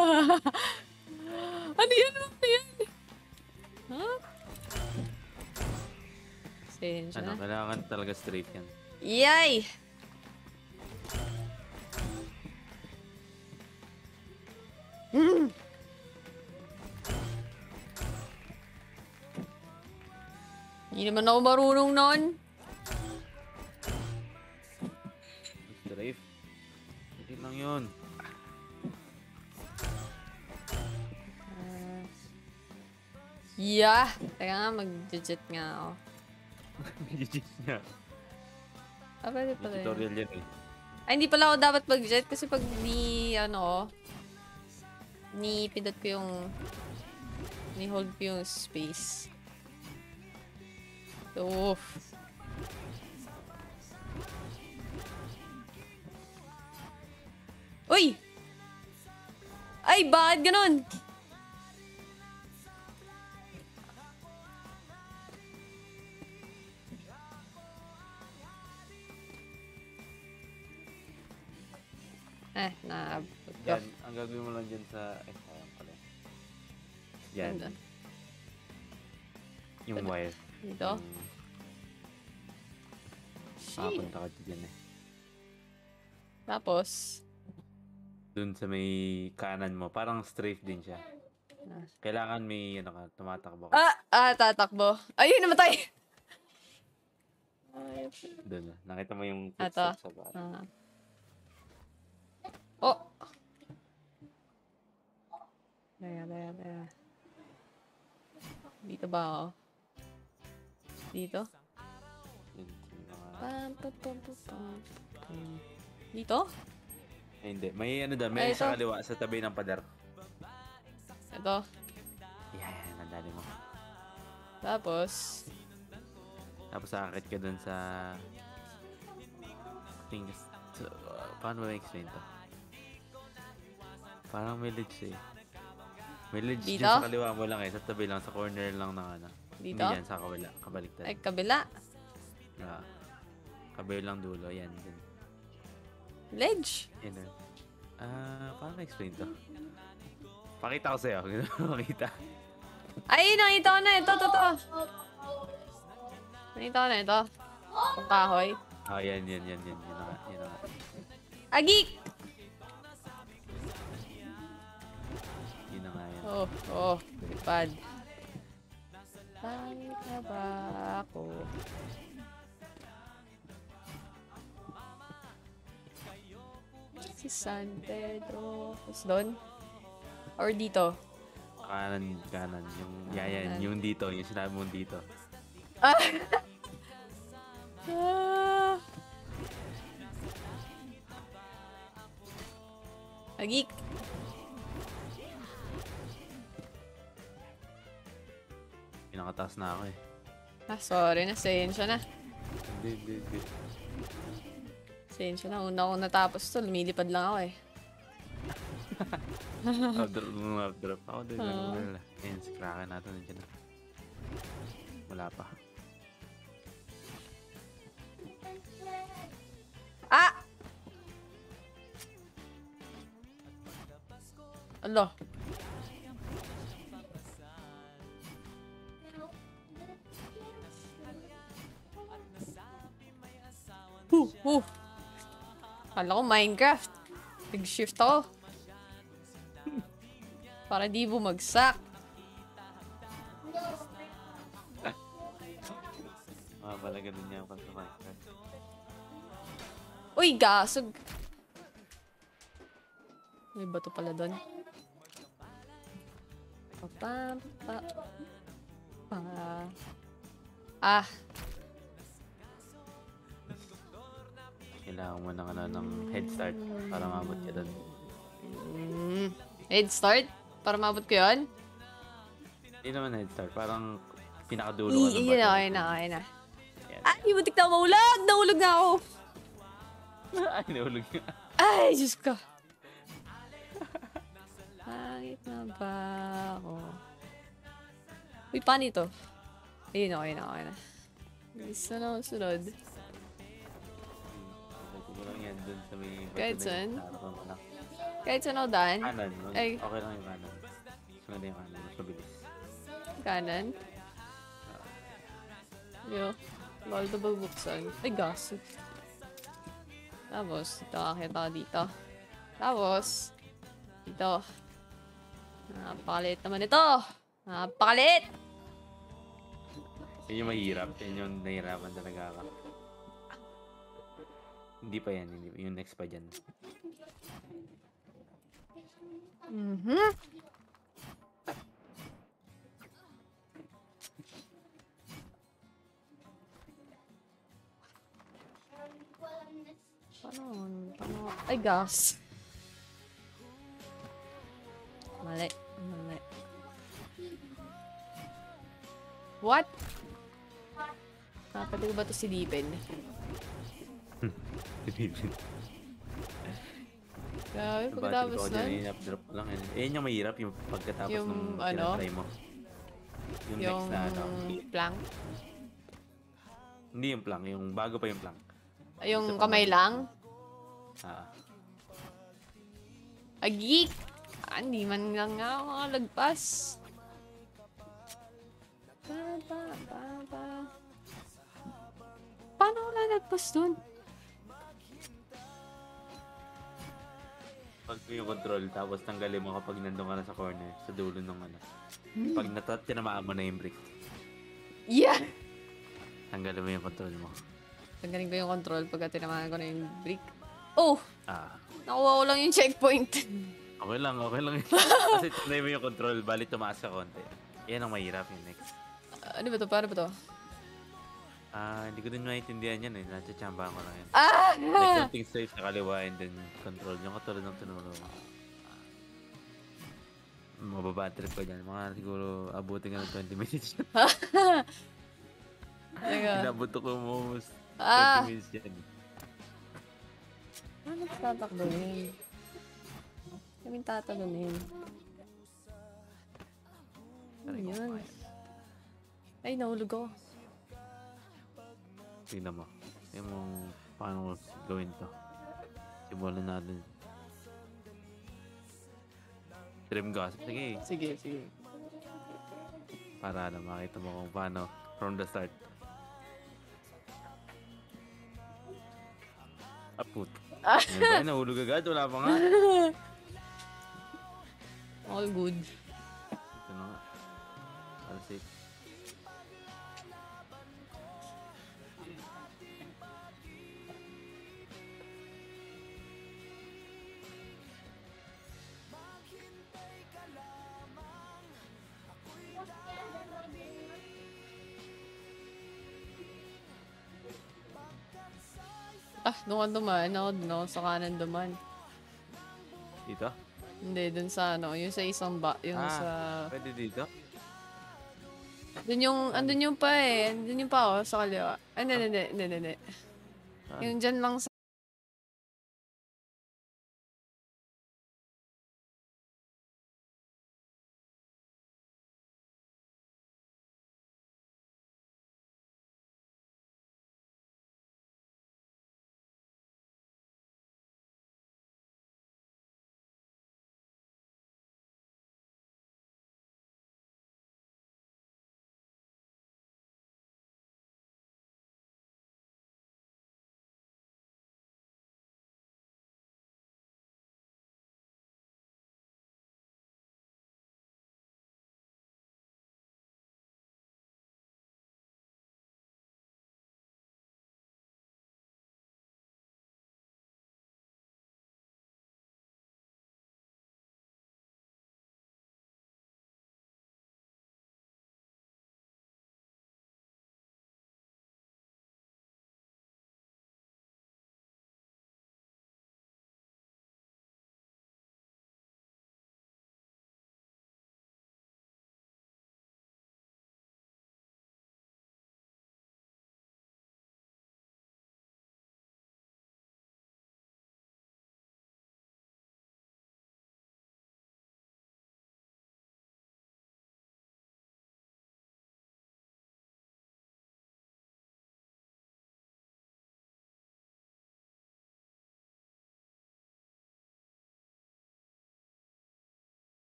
Ano yan? Ano yan? Ha? Sensya na. Kailangan talaga straight yan. Yay! Hindi naman ako marunong nun. Straight. Hindi lang yun. Yeah! Teka nga, mag-jet nga ako. GG nga. Ah, pwede pala yun. Tutorial yan eh. Ay, hindi pala ako dapat mag-jet kasi pag pindot ko yung, ni-hold ko yung space. Oof. Ay, bakit ganun? Naabot ko. Yan, ang gagawin mo lang dyan sa... sayang pala. Yan. Ano? Yung wire. Dito? Makapunta ka dyan eh. Tapos, Dun sa may kanan mo. Parang strafe din siya. Kailangan may ano ka, tumatakbo ka. tatakbo. Ayun, namatay! Dun. Nakita mo yung Ato. footsteps sa bar. Oh! Teka. Dito ba ako? Dito? Yun, yung mga... Dito? Ay, hindi. May ano doon. May Ay, sa ito. kaliwa, sa tabi ng pader. Ito. Yan, nandali mo. Tapos, Tapos akit ka dun sa... Things... paano ba i-explain to? Parang may ledge eh. May ledge Dito? dyan sa kaliwa mo lang eh. Sa tabi lang, sa corner lang ng ano. Dito? Hindi yan, sa kabila. Kabaliktad. ay, kabila. Kabilang dulo. Yan, dyan. Ledge. Yan na. Paano explain to? Pakita ko sa'yo. Pakita. Ay, nakita ko na. Ito. Nakita ko na ito. Ang kahoy. Yan. Yan na nga. Agik! Yun na nga yan. Lipad. Bakit na ba ako? Si San Pedro. Tapos doon? Or dito? Kanan. Yung, yan. Yung dito. Yung sinabi mo dito. Agik! Pinakataas na ako eh. Sorry na. Sensya na. Hindi. Sensya na. Una akong natapos to. Lumilipad lang ako eh. Drop. Ako din. Ayun, si Kraken natin nandiyan na. Wala pa. Alo. Kala ko Minecraft. Nag-shift ako. Para di bumagsak. Pala ganun niya pag sa Minecraft. Uy, gasog. May bato pala doon. Kailangan mo ng head start para mabot ka doon. Head start? Para mabot ko yun? Hindi naman head start. Parang pinakadulo ka ng bato. Okay na. Ay, butik na mahulog! Nahulog na ako! Ay, nahulog nga. Ay, Diyos ko! Bakit na ba ako? Uy, paano ito? Ayun, okay na. Isa na sunod. Ito lang yan dun sa may bato Kahit na saan? yun. Sa harapan mo lang. Kahit saan ako daan? Kanan. Ay. Okay lang yung kanan. Sunod yung kanan. Mas mabilis. Kanan? Yo. Bawal ito ba buksan? Ay, gaso. Tapos, dito kakita ka dito. Tapos, dito. Napakaliit naman ito! Napakaliit! Yun yung mahirap. Yun yung nahirapan talaga ako. Hindi pa yan. Yung next pa dyan. Paano? Ay, gas. Mali. What? Pwede ko ba ito silipin? Grabe, Nabattle pagkatapos ko ako dyan, nun, in-up-drop ko lang. Yan yung mahirap, yung pagkatapos yung nung ano, tinatry mo. Yung next yung na ano. plank, Hindi yung plank, yung bago pa yung plank. yung Isa pang kamay bago. lang. Ah, Agik! Hindi man lang nga ako makalagpas. Ba. Paano ako lalagpas dun? pag yung control, tapos tanggalin mo kapag nandun ka na sa corner, sa dulo ng ano. Pag tinamaan mo na yung brick, Yeah! tanggalin mo yung control mo. Tanggalin ko yung control pagka tinamaan ko na yung brick. Oh! Ah, Nakuha ko lang yung checkpoint. okay lang, okay lang. Kasi tinay mo yung control, bali tumaas ka konti. Yan ang mahirap yung next. Ano ba to? Paano ba to? Hindi ko din maintindihan yan eh. Natsatsambahan ko lang yan. Ah! Like something safe sa kaliwa and then control. Yung katulad ng tinuro ko. Mababa trip ko dyan. Mga siguro abutin ka ng 20 minutes. Teka. Inabuto ko almost 20 Ah! minutes yan. Ano tatakbuhin? Kaming tatalunin. Ano yun? Ay, nahulog ako. Tingnan mo. Tingnan mo paano gawin to. Simulan natin. Trim gas. Sige. Sige, sige. Para na makita mo kung paano from the start. Aput. Ay, nahulog agad. Wala pa nga. All good. Ito na nga. Para safe. Doon ka dumaan ako. Doon ako sa kanan duman. Dito? Hindi, doon sa ano. Yung sa isang yung sa... Pwede dito? Doon yung... Andun yung pa eh. Andun yung pa sa kaliwa. Hindi. Saan? Yung dyan lang sa...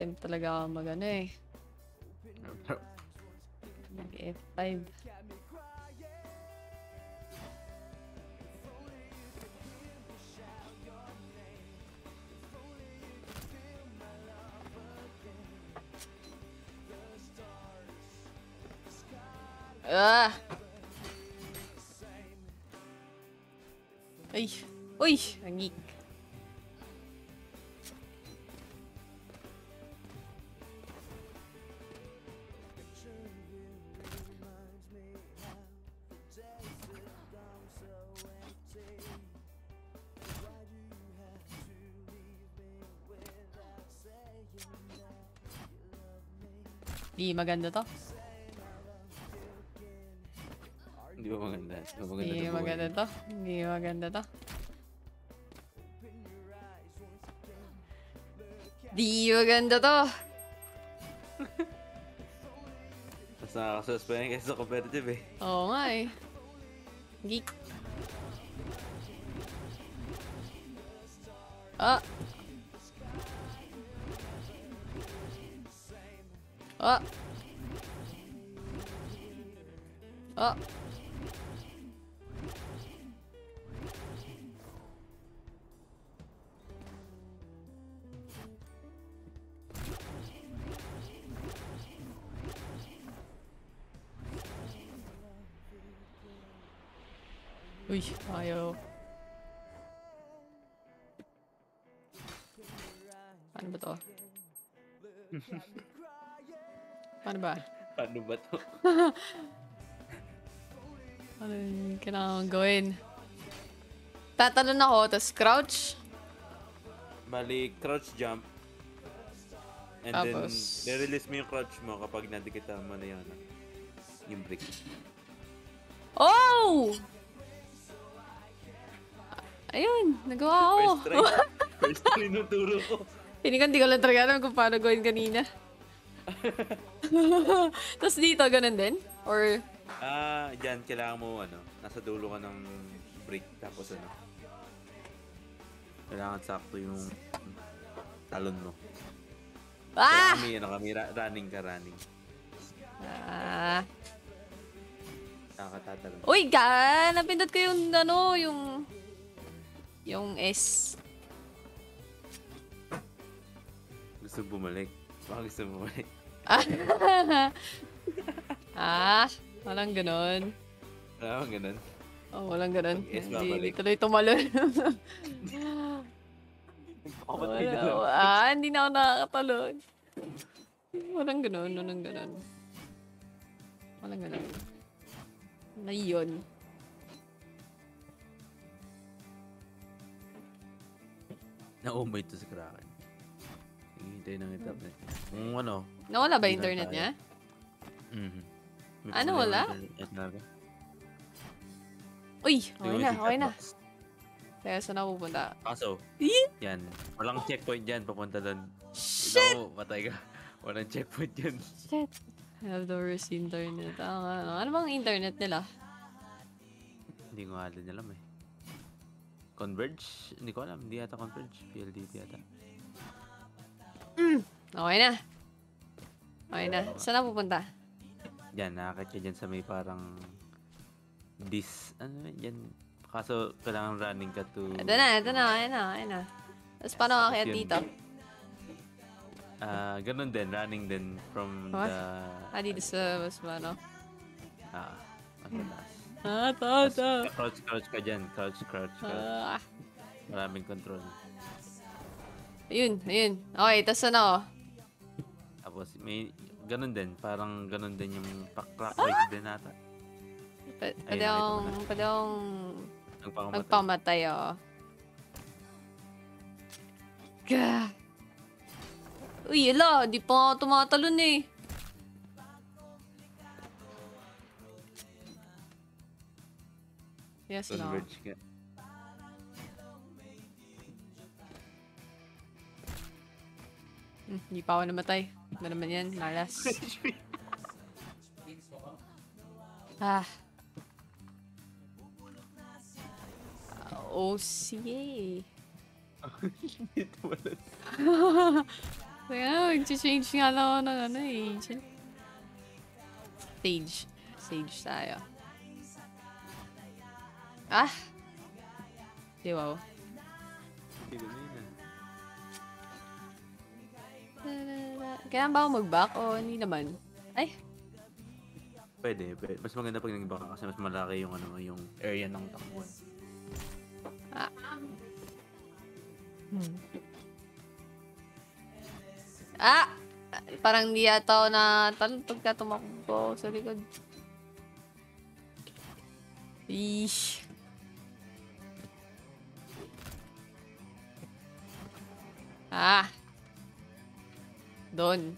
Time talaga ako mag-ano eh. Mag-F5. Ah! Ay! Uy! Ang geek. Di maganda to. Hindi ba maganda? Hindi ba maganda Hindi na buhay? maganda to. Hindi maganda to. Di maganda to. Mas nakakasuspend kasi sa competitive eh. Oo nga eh. Geek. Ah. Ah. Ah. Uy, ayaw. Paano ba to? Paano ba? Paano ba to? Ano yung kailangan gawin? Tatalon ako, tapos crouch. Bali, crouch jump. And Tapos- then, release mo yung crouch mo kapag nadikita mo na yun. Yung brick. Oh! Ayun, nagawa ko. First try. First try nung turo ko. Hindi ko lang talaga alam kung paano gawin kanina. Tapos dito, ganun din? Or, Dyan, kailangan mo, nasa dulo ka ng brick. Tapos, kailangan sakto yung talon mo. ah! Running ka, running. Ah. Nakakatatalon. Uy, napindot ko yung S. Gusto bumalik. Baka gusto bumalik. Walang ganun. Wala bang ganun? Oh, walang ganun. Pag S Hindi babalik. tuloy tumalon. Hindi na ako nakakatalon. Walang ganun. Walang ganun. Na yun. Na-umay to sa Kraken. Hihintay ng internet. Kung Nawala ba Hindi na internet tayo. niya? May Ano, problema wala? yung internet talaga. Uy, Hindi mo okay na. yung chatbox. Kaya saan ako pupunta? Kaso, yan. Walang checkpoint dyan. Papunta doon. Shit! Ikaw, patay ka. Walang checkpoint dyan. Shit. I have the worst internet. Ano bang internet nila? Hindi ko nga din alam eh. Converge? Hindi ko alam. Hindi yata Converge. PLDT yata. Okay na. Saan ako pupunta? Yan, nakakit ka dyan sa may parang yan. Kaso, kailangan running ka to... Ito na. Ayan na. Tapos paano ako kaya Yun. dito? Ganun din. Running din from What? the... Dito sa mas ano? Matalas. To. Crouch ka dyan. Crouch ka. Maraming control. Ayun. Okay, tapos ano? Tapos, may... Ganun din. Parang ganun din yung clockwise din nata. Pwede akong Nagpakamatay. magpamatay, oh. Gah! Uy, yala, di pa nga tumatalon eh. Yes, no. Converge ka. Hindi pa ako namatay. Ano naman yan? Malas. Oh, sige. Kaya mag-change nga lang ako ng ano agent. Sage. Sage tayo. Ah! Di wow. Hindi na yun. Kailangan ba ako mag-back o hindi naman? Ay! Pwede. Mas maganda pag nag-back ka kasi mas malaki yung ano, yung area ng takbuhan. Ah! Parang di yata ako na talon pagka tumakbo sa likod. Eesh. Ah! Doon.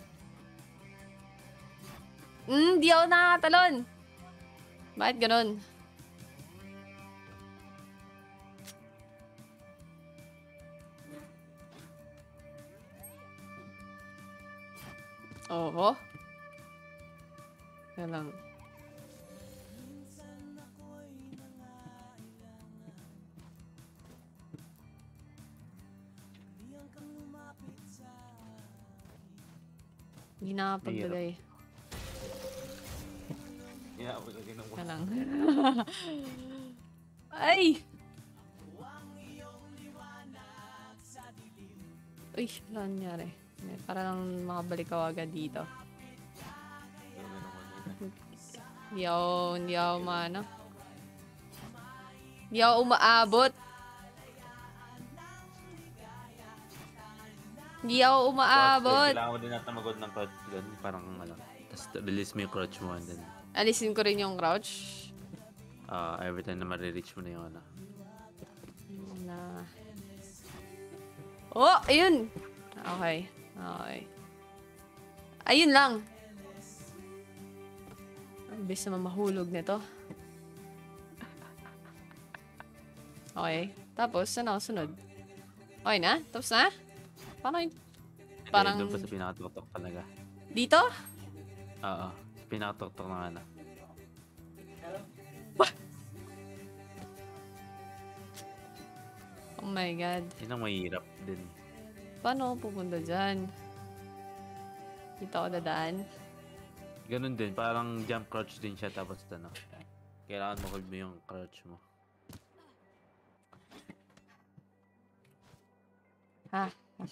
Di ako nakakatalon. Bakit ganun? Oo. Kaya lang. Hindi nakapaglagay. Yeah, wala din ang Kaya lang. Ay! Uy, wala nangyari. Para lang makabalik ako agad dito. Hindi ako maano. Hindi ako umaabot. Hindi ako umaabot. Kailangan mo din natin magod ng crouch gun. Parang ano. Tapos release mo yung crouch mo and then Alisin ko rin yung crouch. every time na marireach mo na yung ano. Oh, ayun! Okay. Ayun lang. Ang bilis naman mahulog nito. Okay. Tapos, ano sunod? Okay na? Tapos na? Parang... Doon pa sa pinakatuktok talaga. Dito? Oo. Sa pinakatuktok ng ano. Oh my God. Yun ang mahirap din. Paano ako pupunta dyan? Dito ako dadaan? Ganun din. Parang jump crouch din siya tapos ano. Kailangan mo hold mo yung crouch mo. Ha?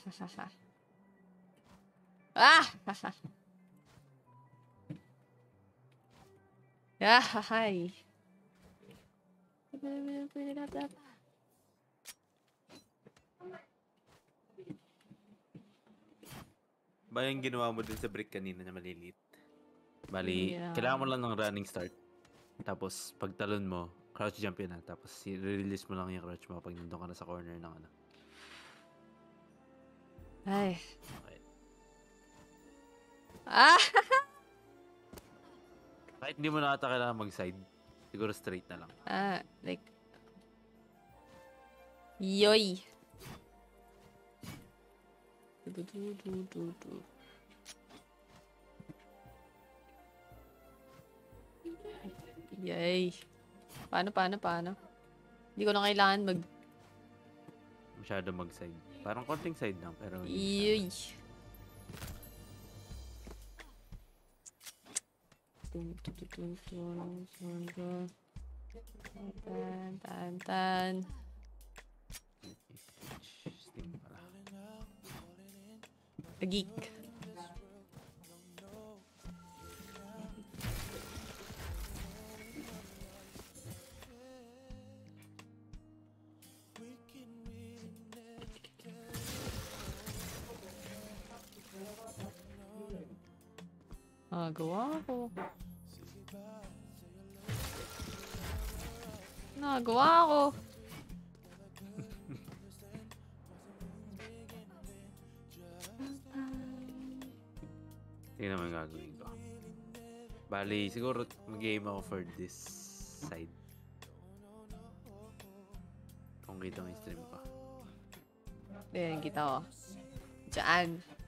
Ah! Yeah, hi. Ba yung ginawa mo dun sa brick kanina na maliliit? Bali, Yeah. kailangan mo lang ng running start. Tapos, pag talon mo, crouch jump yun na. Tapos, release mo lang yung crouch mo pag nandun ka na sa corner ng ano. Ay. Okay. Ah! Kahit hindi mo na ata kailangan mag-side, siguro straight na lang. Like... Yoy! Yay! Paano? Hindi ko na kailangan Masyado mag-side. Parang konting side lang, pero... Yoy! Tan. Steam pala. Geek. Nagawa ko. Tingnan mo yung gagawin ko. Bali, siguro mag-game ako for this side. Kung kita mo yung stream ko. Ayan, kita ko. Diyan.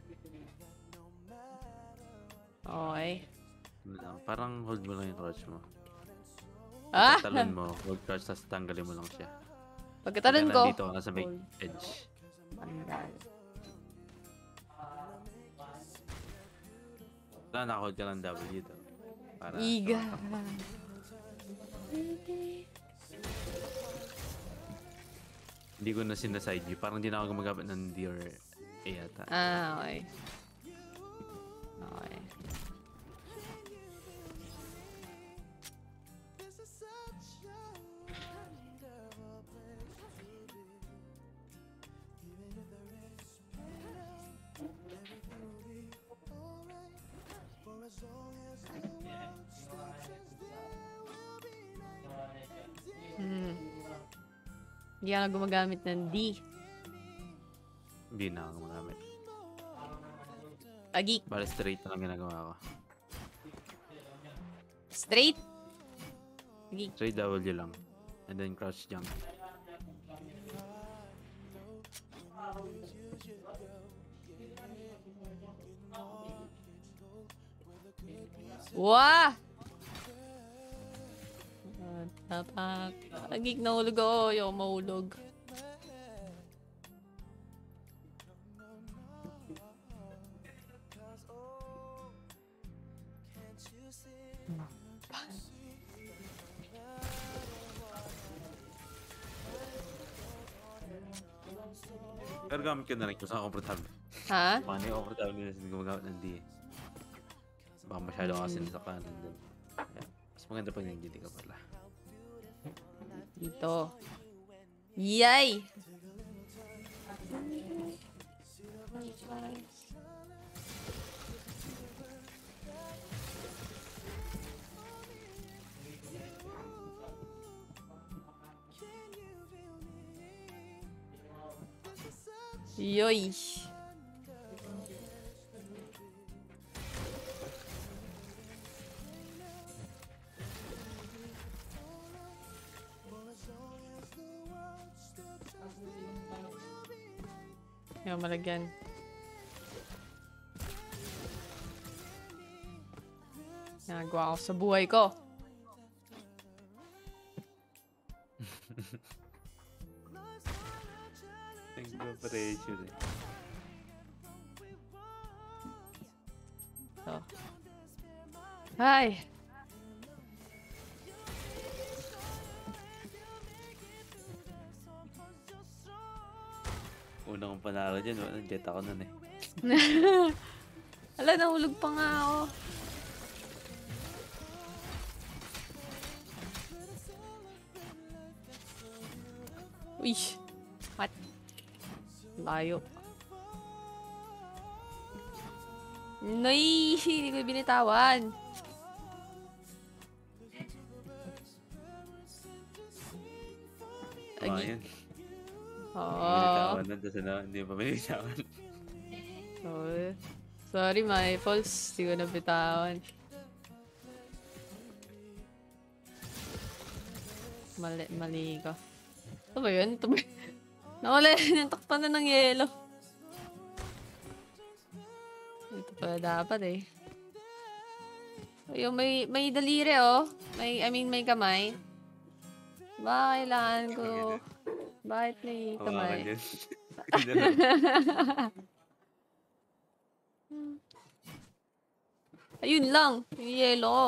Okay. Ano lang, parang hold mo lang yung crouch mo. Ah! Talon mo, hold crouch, tapos tanggalin mo lang siya. Pagkatalon ko. Dito ka na sa may edge. Bandal. Wala, nakahold ka ng W daw. Para Iga. tumatak. Hindi ko na sinaside view. Parang hindi na ako gumagamit ng D or A yata. Okay. Okay. Hindi ka na gumagamit ng D. Hindi na ako gumagamit. Agik. Bale straight na lang ginagawa ko. Straight. Agik. Straight W lang. And then crouch jump. Wah! Tapak. Agik, nahulog ako. Ayaw mahulog. Pero gamit ko na rin kung saan komportable. Ha? Paano yung komportable nila sa gumagamit ng D eh. Baka masyado kasi sa kanan din. Yeah. Mas maganda pag nag-GD ka pala. Dito. Yay! Yoy! Ayaw malagyan. Nagawa ko sa buhay ko. Incorporation eh. So. Ay! Una kong panalo dyan, jet ako nun eh. Ala, nahulog pa nga ako. Uy! What? Layo. Nay! Hindi ko binitawan. Mga Agi. yun. Oo. Binitawan nun, tapos ano, hindi pa binitawan. Sorry, my faults. Hindi ko nabitawan. Mali ka. Ito ba yun? Ito ba yun? Nawala yun. Takpan na ng yelo. Ito pala dapat eh. Yung may daliri oh. May kamay. Ba, kailangan ko. Bakit may kamay? Hawakan yun. Ayun lang. Yung yelo ko.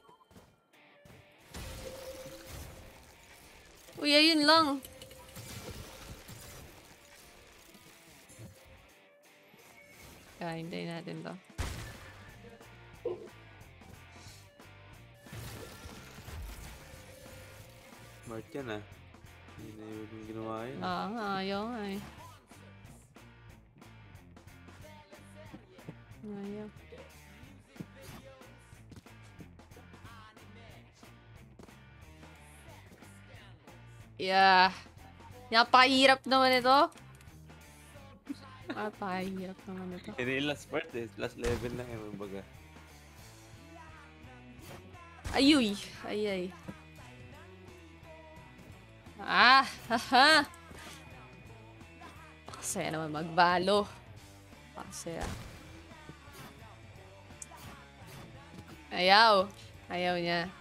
Uy, ayun lang. Kaya hintayin natin to. Smart yan ah. Hindi na yung ginawa yun. Ayaw nga eh. Ayaw. Yeah. Napahirap naman ito. Napahirap naman ito. Hindi yung last part eh. Last level lang eh, mabaga. Ayuy. Ayay. Haha. Pakasaya naman magbalo. Pakasaya. Ayaw. Ayaw niya.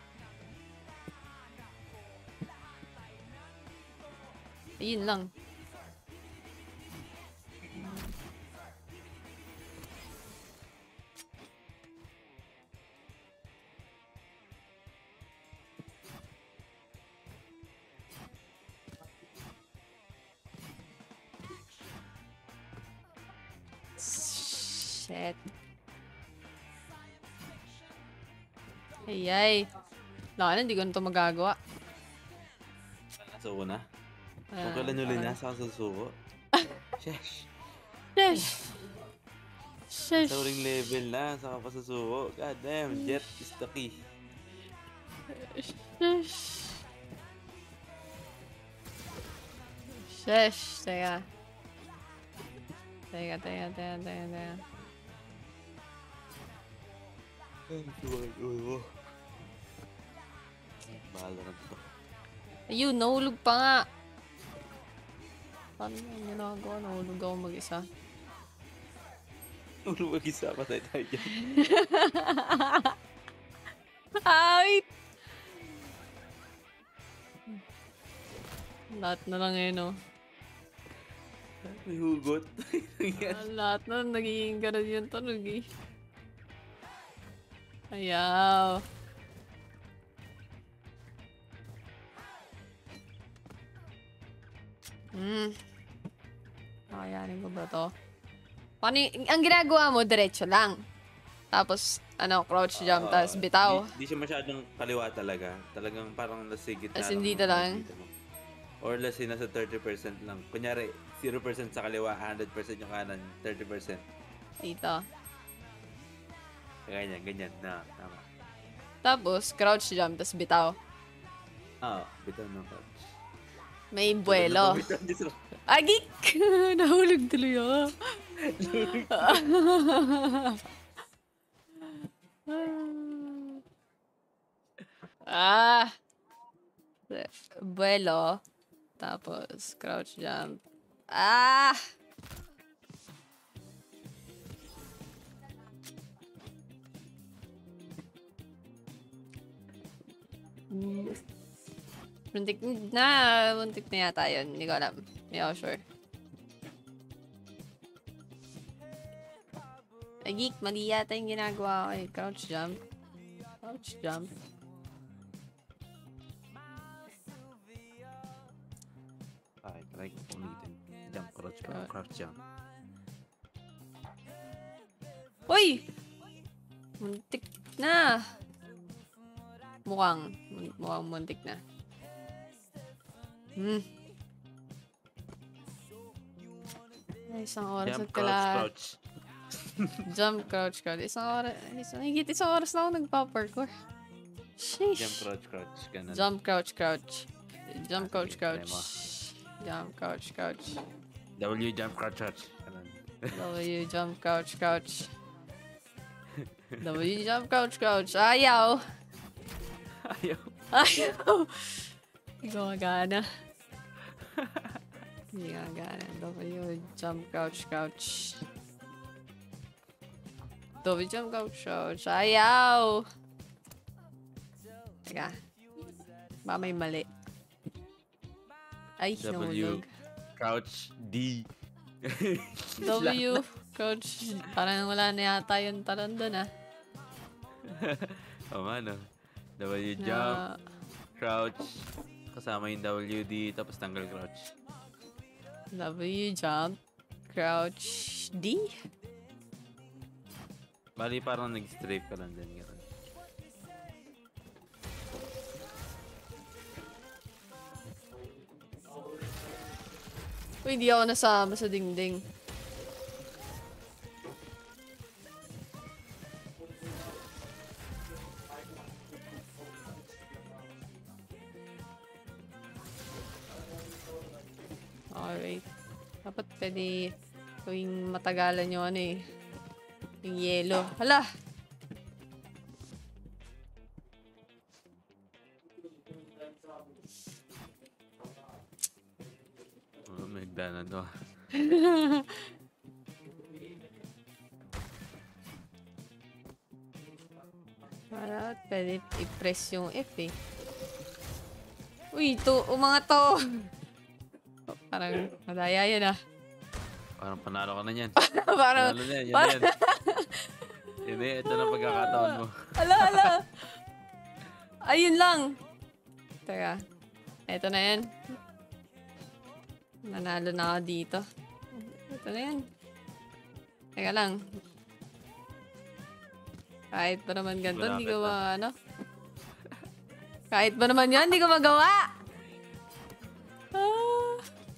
Ayun lang. Shit. Ay. Wala na, hindi ko na ito magagawa. Nasuko na. Kung kailan huli na, saka susuko. Shesh. Shesh. Shesh. Sa huling level na, saka pa susuko. God damn, Jet is the key. Shesh. Shesh. Teka. Teka. Bahala na to. Ayun, nahulog pa nga. Paano yung ginagawa? Nahulog ako mag-isa. Ulo mag-isa, patay tayo dyan. Ay! Lahat na lang eh, no? May hugot. Lahat na nagiging ganun yung tunog eh. Ayaw. Kakayanin ko ba to? Paano ang ginagawa mo, diretso lang. Tapos, crouch jump, tapos bitaw. Di siya masyadong kaliwa talaga. Talagang parang nasa gitna As lang in, dito ng lang? dito mo. Or less nasa 30% lang. Kunyari, 0% sa kaliwa, 100% yung kanan, 30%. Dito. Ganyan. Na, tama. Tapos, crouch jump, tapos bitaw. Bitaw ng couch. May buwelo. Agik! Nahulog tuloy ako. Buwelo. Tapos, crouch jump. Muntik na yata yun. Hindi ko alam. Hindi ako sure. Agik, mali yata yung ginagawa ko eh. Crouch jump. Crouch jump. Okay, try ko ulitin. Jump, crouch jump. Uy! Muntik na. Mukhang muntik na. Ay, isang oras Jump, at kalahati. crouch. Jump, crouch. Higit isang oras na ako nagpa-parkour. Sheesh. Jump, crouch. Ganun. Jump, crouch. Jump, crouch. try mo. Jump, crouch. W, jump, crouch. Ganun. W, jump, crouch. W, jump, crouch. Ayaw. Hindi gumagana. W, jump, crouch. W, jump, crouch. Ayaw. Teka. Ba may mali. Ay, W, nahulog. crouch, D. W, crouch. Parang wala na yata yung talon doon ah. No? W, jump, crouch. Kasama yung WD, tapos tanggal crouch. W, jump, crouch, D. Bali, parang nag-strafe ka lang din. Ganun. Uy, hindi ako nasama sa dingding. Alright. Dapat pwede gawing matagalan yung yung yelo. Hala! May hagdanan to. Para pwede i-press yung F eh. Uy, mga to! Parang madaya yan ah. Parang panalo ka na yan. Parang, Panalo na yan, yan. Hindi, ito na pagkakataon mo. ala! Ayun lang! Teka. Ito na yan. Nanalo na ako dito. Ito na yan. Teka lang. Kahit pa naman ganito, hindi Malapit ko na. ano? Kahit pa naman yan, hindi ko magawa! Ah.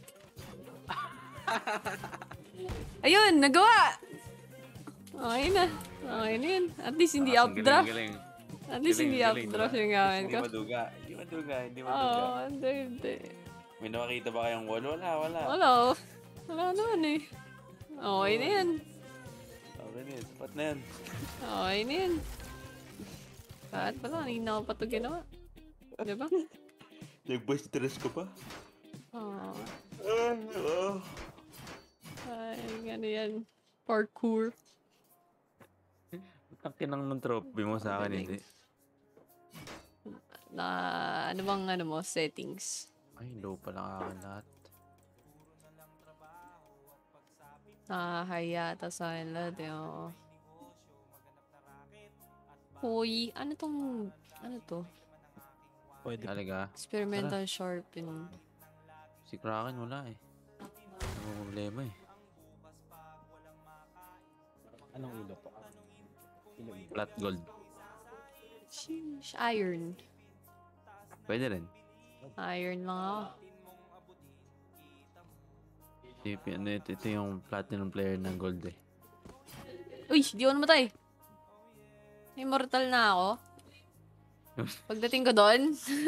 Ayun, nagawa! Okay na. Okay na yun. At least hindi Ang updraft. galing. At least hindi Galing, updraft diba? yung gamit Hindi ko. maduga. Hindi maduga. Oo, hindi. May nakakita ba kayong wall? Wala. Wala. Wala naman eh. Okay na yan. Okay na yun. Sapat na yan. Okay na yan. Kahit pala, kanina ko pa ito ginawa. Diba? Nag-voice stress ko pa. Oh, Oh. ay, ano yan. Parkour. Ang kinang ng trophy mo sa akin, Galing. hindi. Na, ano bang ano mo, settings? Ay, low pa lang akin lahat. Nakakaya ata sa akin lahat eh. Oo. Hoy, ano to? Pwede. Talaga. Experimental sharpen. Si Kraken wala eh. Ano problema eh. Anong ilo to? Ilo. Flat gold. Sheesh, iron. Pwede rin. Iron lang ako. Ito yung platinum player ng gold eh. Uy, di ako namatay. Immortal na ako. Pagdating ko doon.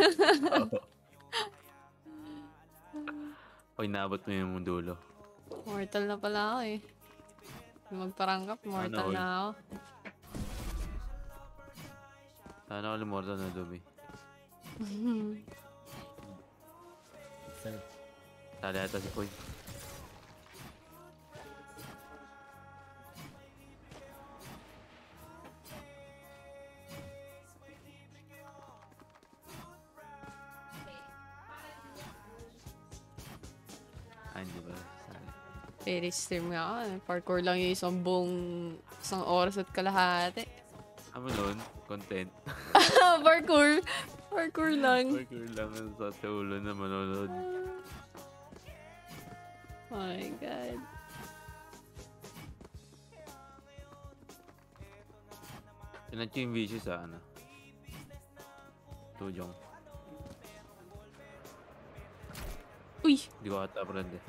Pag naabot mo yung dulo. Mortal na pala ako eh. Magparangkap, mortal Ano, na ako. Sana ako immortal na Dubi. Sir. Tali ata si Poy. Ay, hindi ba? Sali. Very stream nga ako. Parkour lang yung isang oras at kalahati. Ano nun? Content. Parkour! Parkour lang. Parkour lang sa ulo na manonood. Oh my God. Tinatch yung vision sa ano? Tujong. Uy! Hindi ko ata brand eh.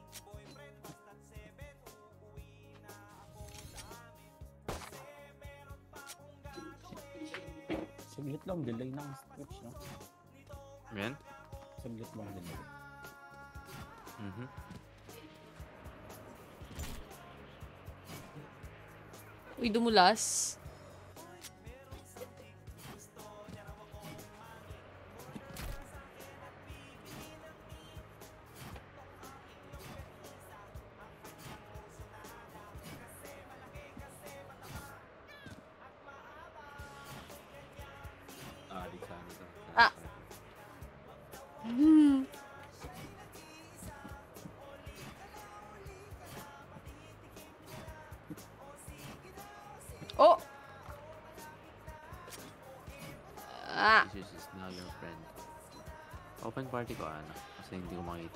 Saglit lang delay ng Twitch, no? Yan? Saglit lang delay. Mhm. Uy, dumulas. Di sana ito. Ah. Oh! Ah! This is now your friend. Open party ko ano? Kasi hindi ko makita.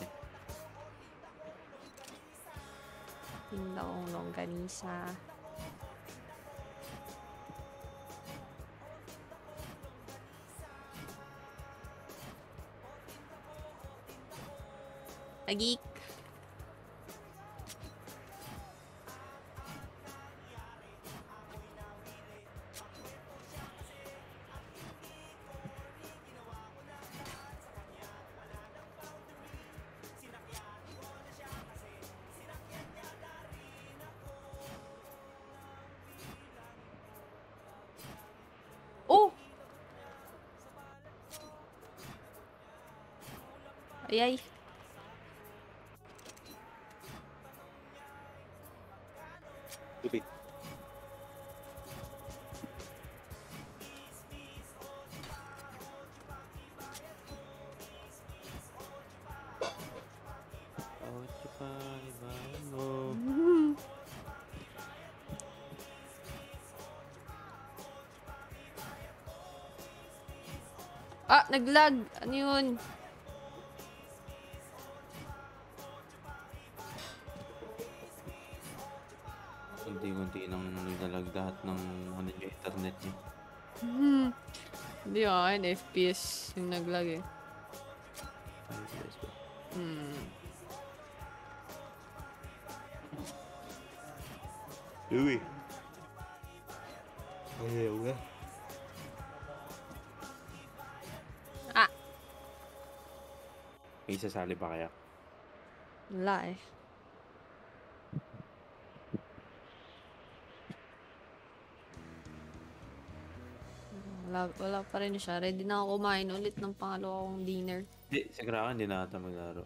Tindong longganisa. Agik. Oh! Ay ay. Dubi. Ocho pa mo. Ah, naglag. Ano yun? Unti-unti nang nilalag lahat ng ano nyo, net niyo. Hindi akin, FPS yung naglag eh. FPS ba? Uy. Ayaw na. Ah! May sasali pa kaya? Wala eh. Wala pa rin siya. Ready na ako kumain ulit ng pangalawa kong dinner. Hindi, sa Kraken hindi na ata maglaro.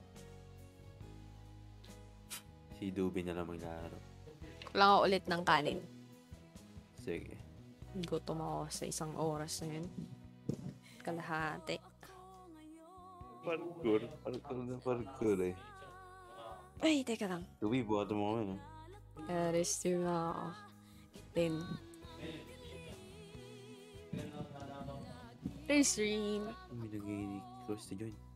Si Dubi na lang maglaro. Kulang ako ulit ng kanin. Sige. Gutom ako sa isang oras na yun. Kalahati. Parkour. Parkour na parkour eh. Ay, teka lang. Dubi, buhato mo kami, no? Restore na ako. Then. Restream. May nag-close to join.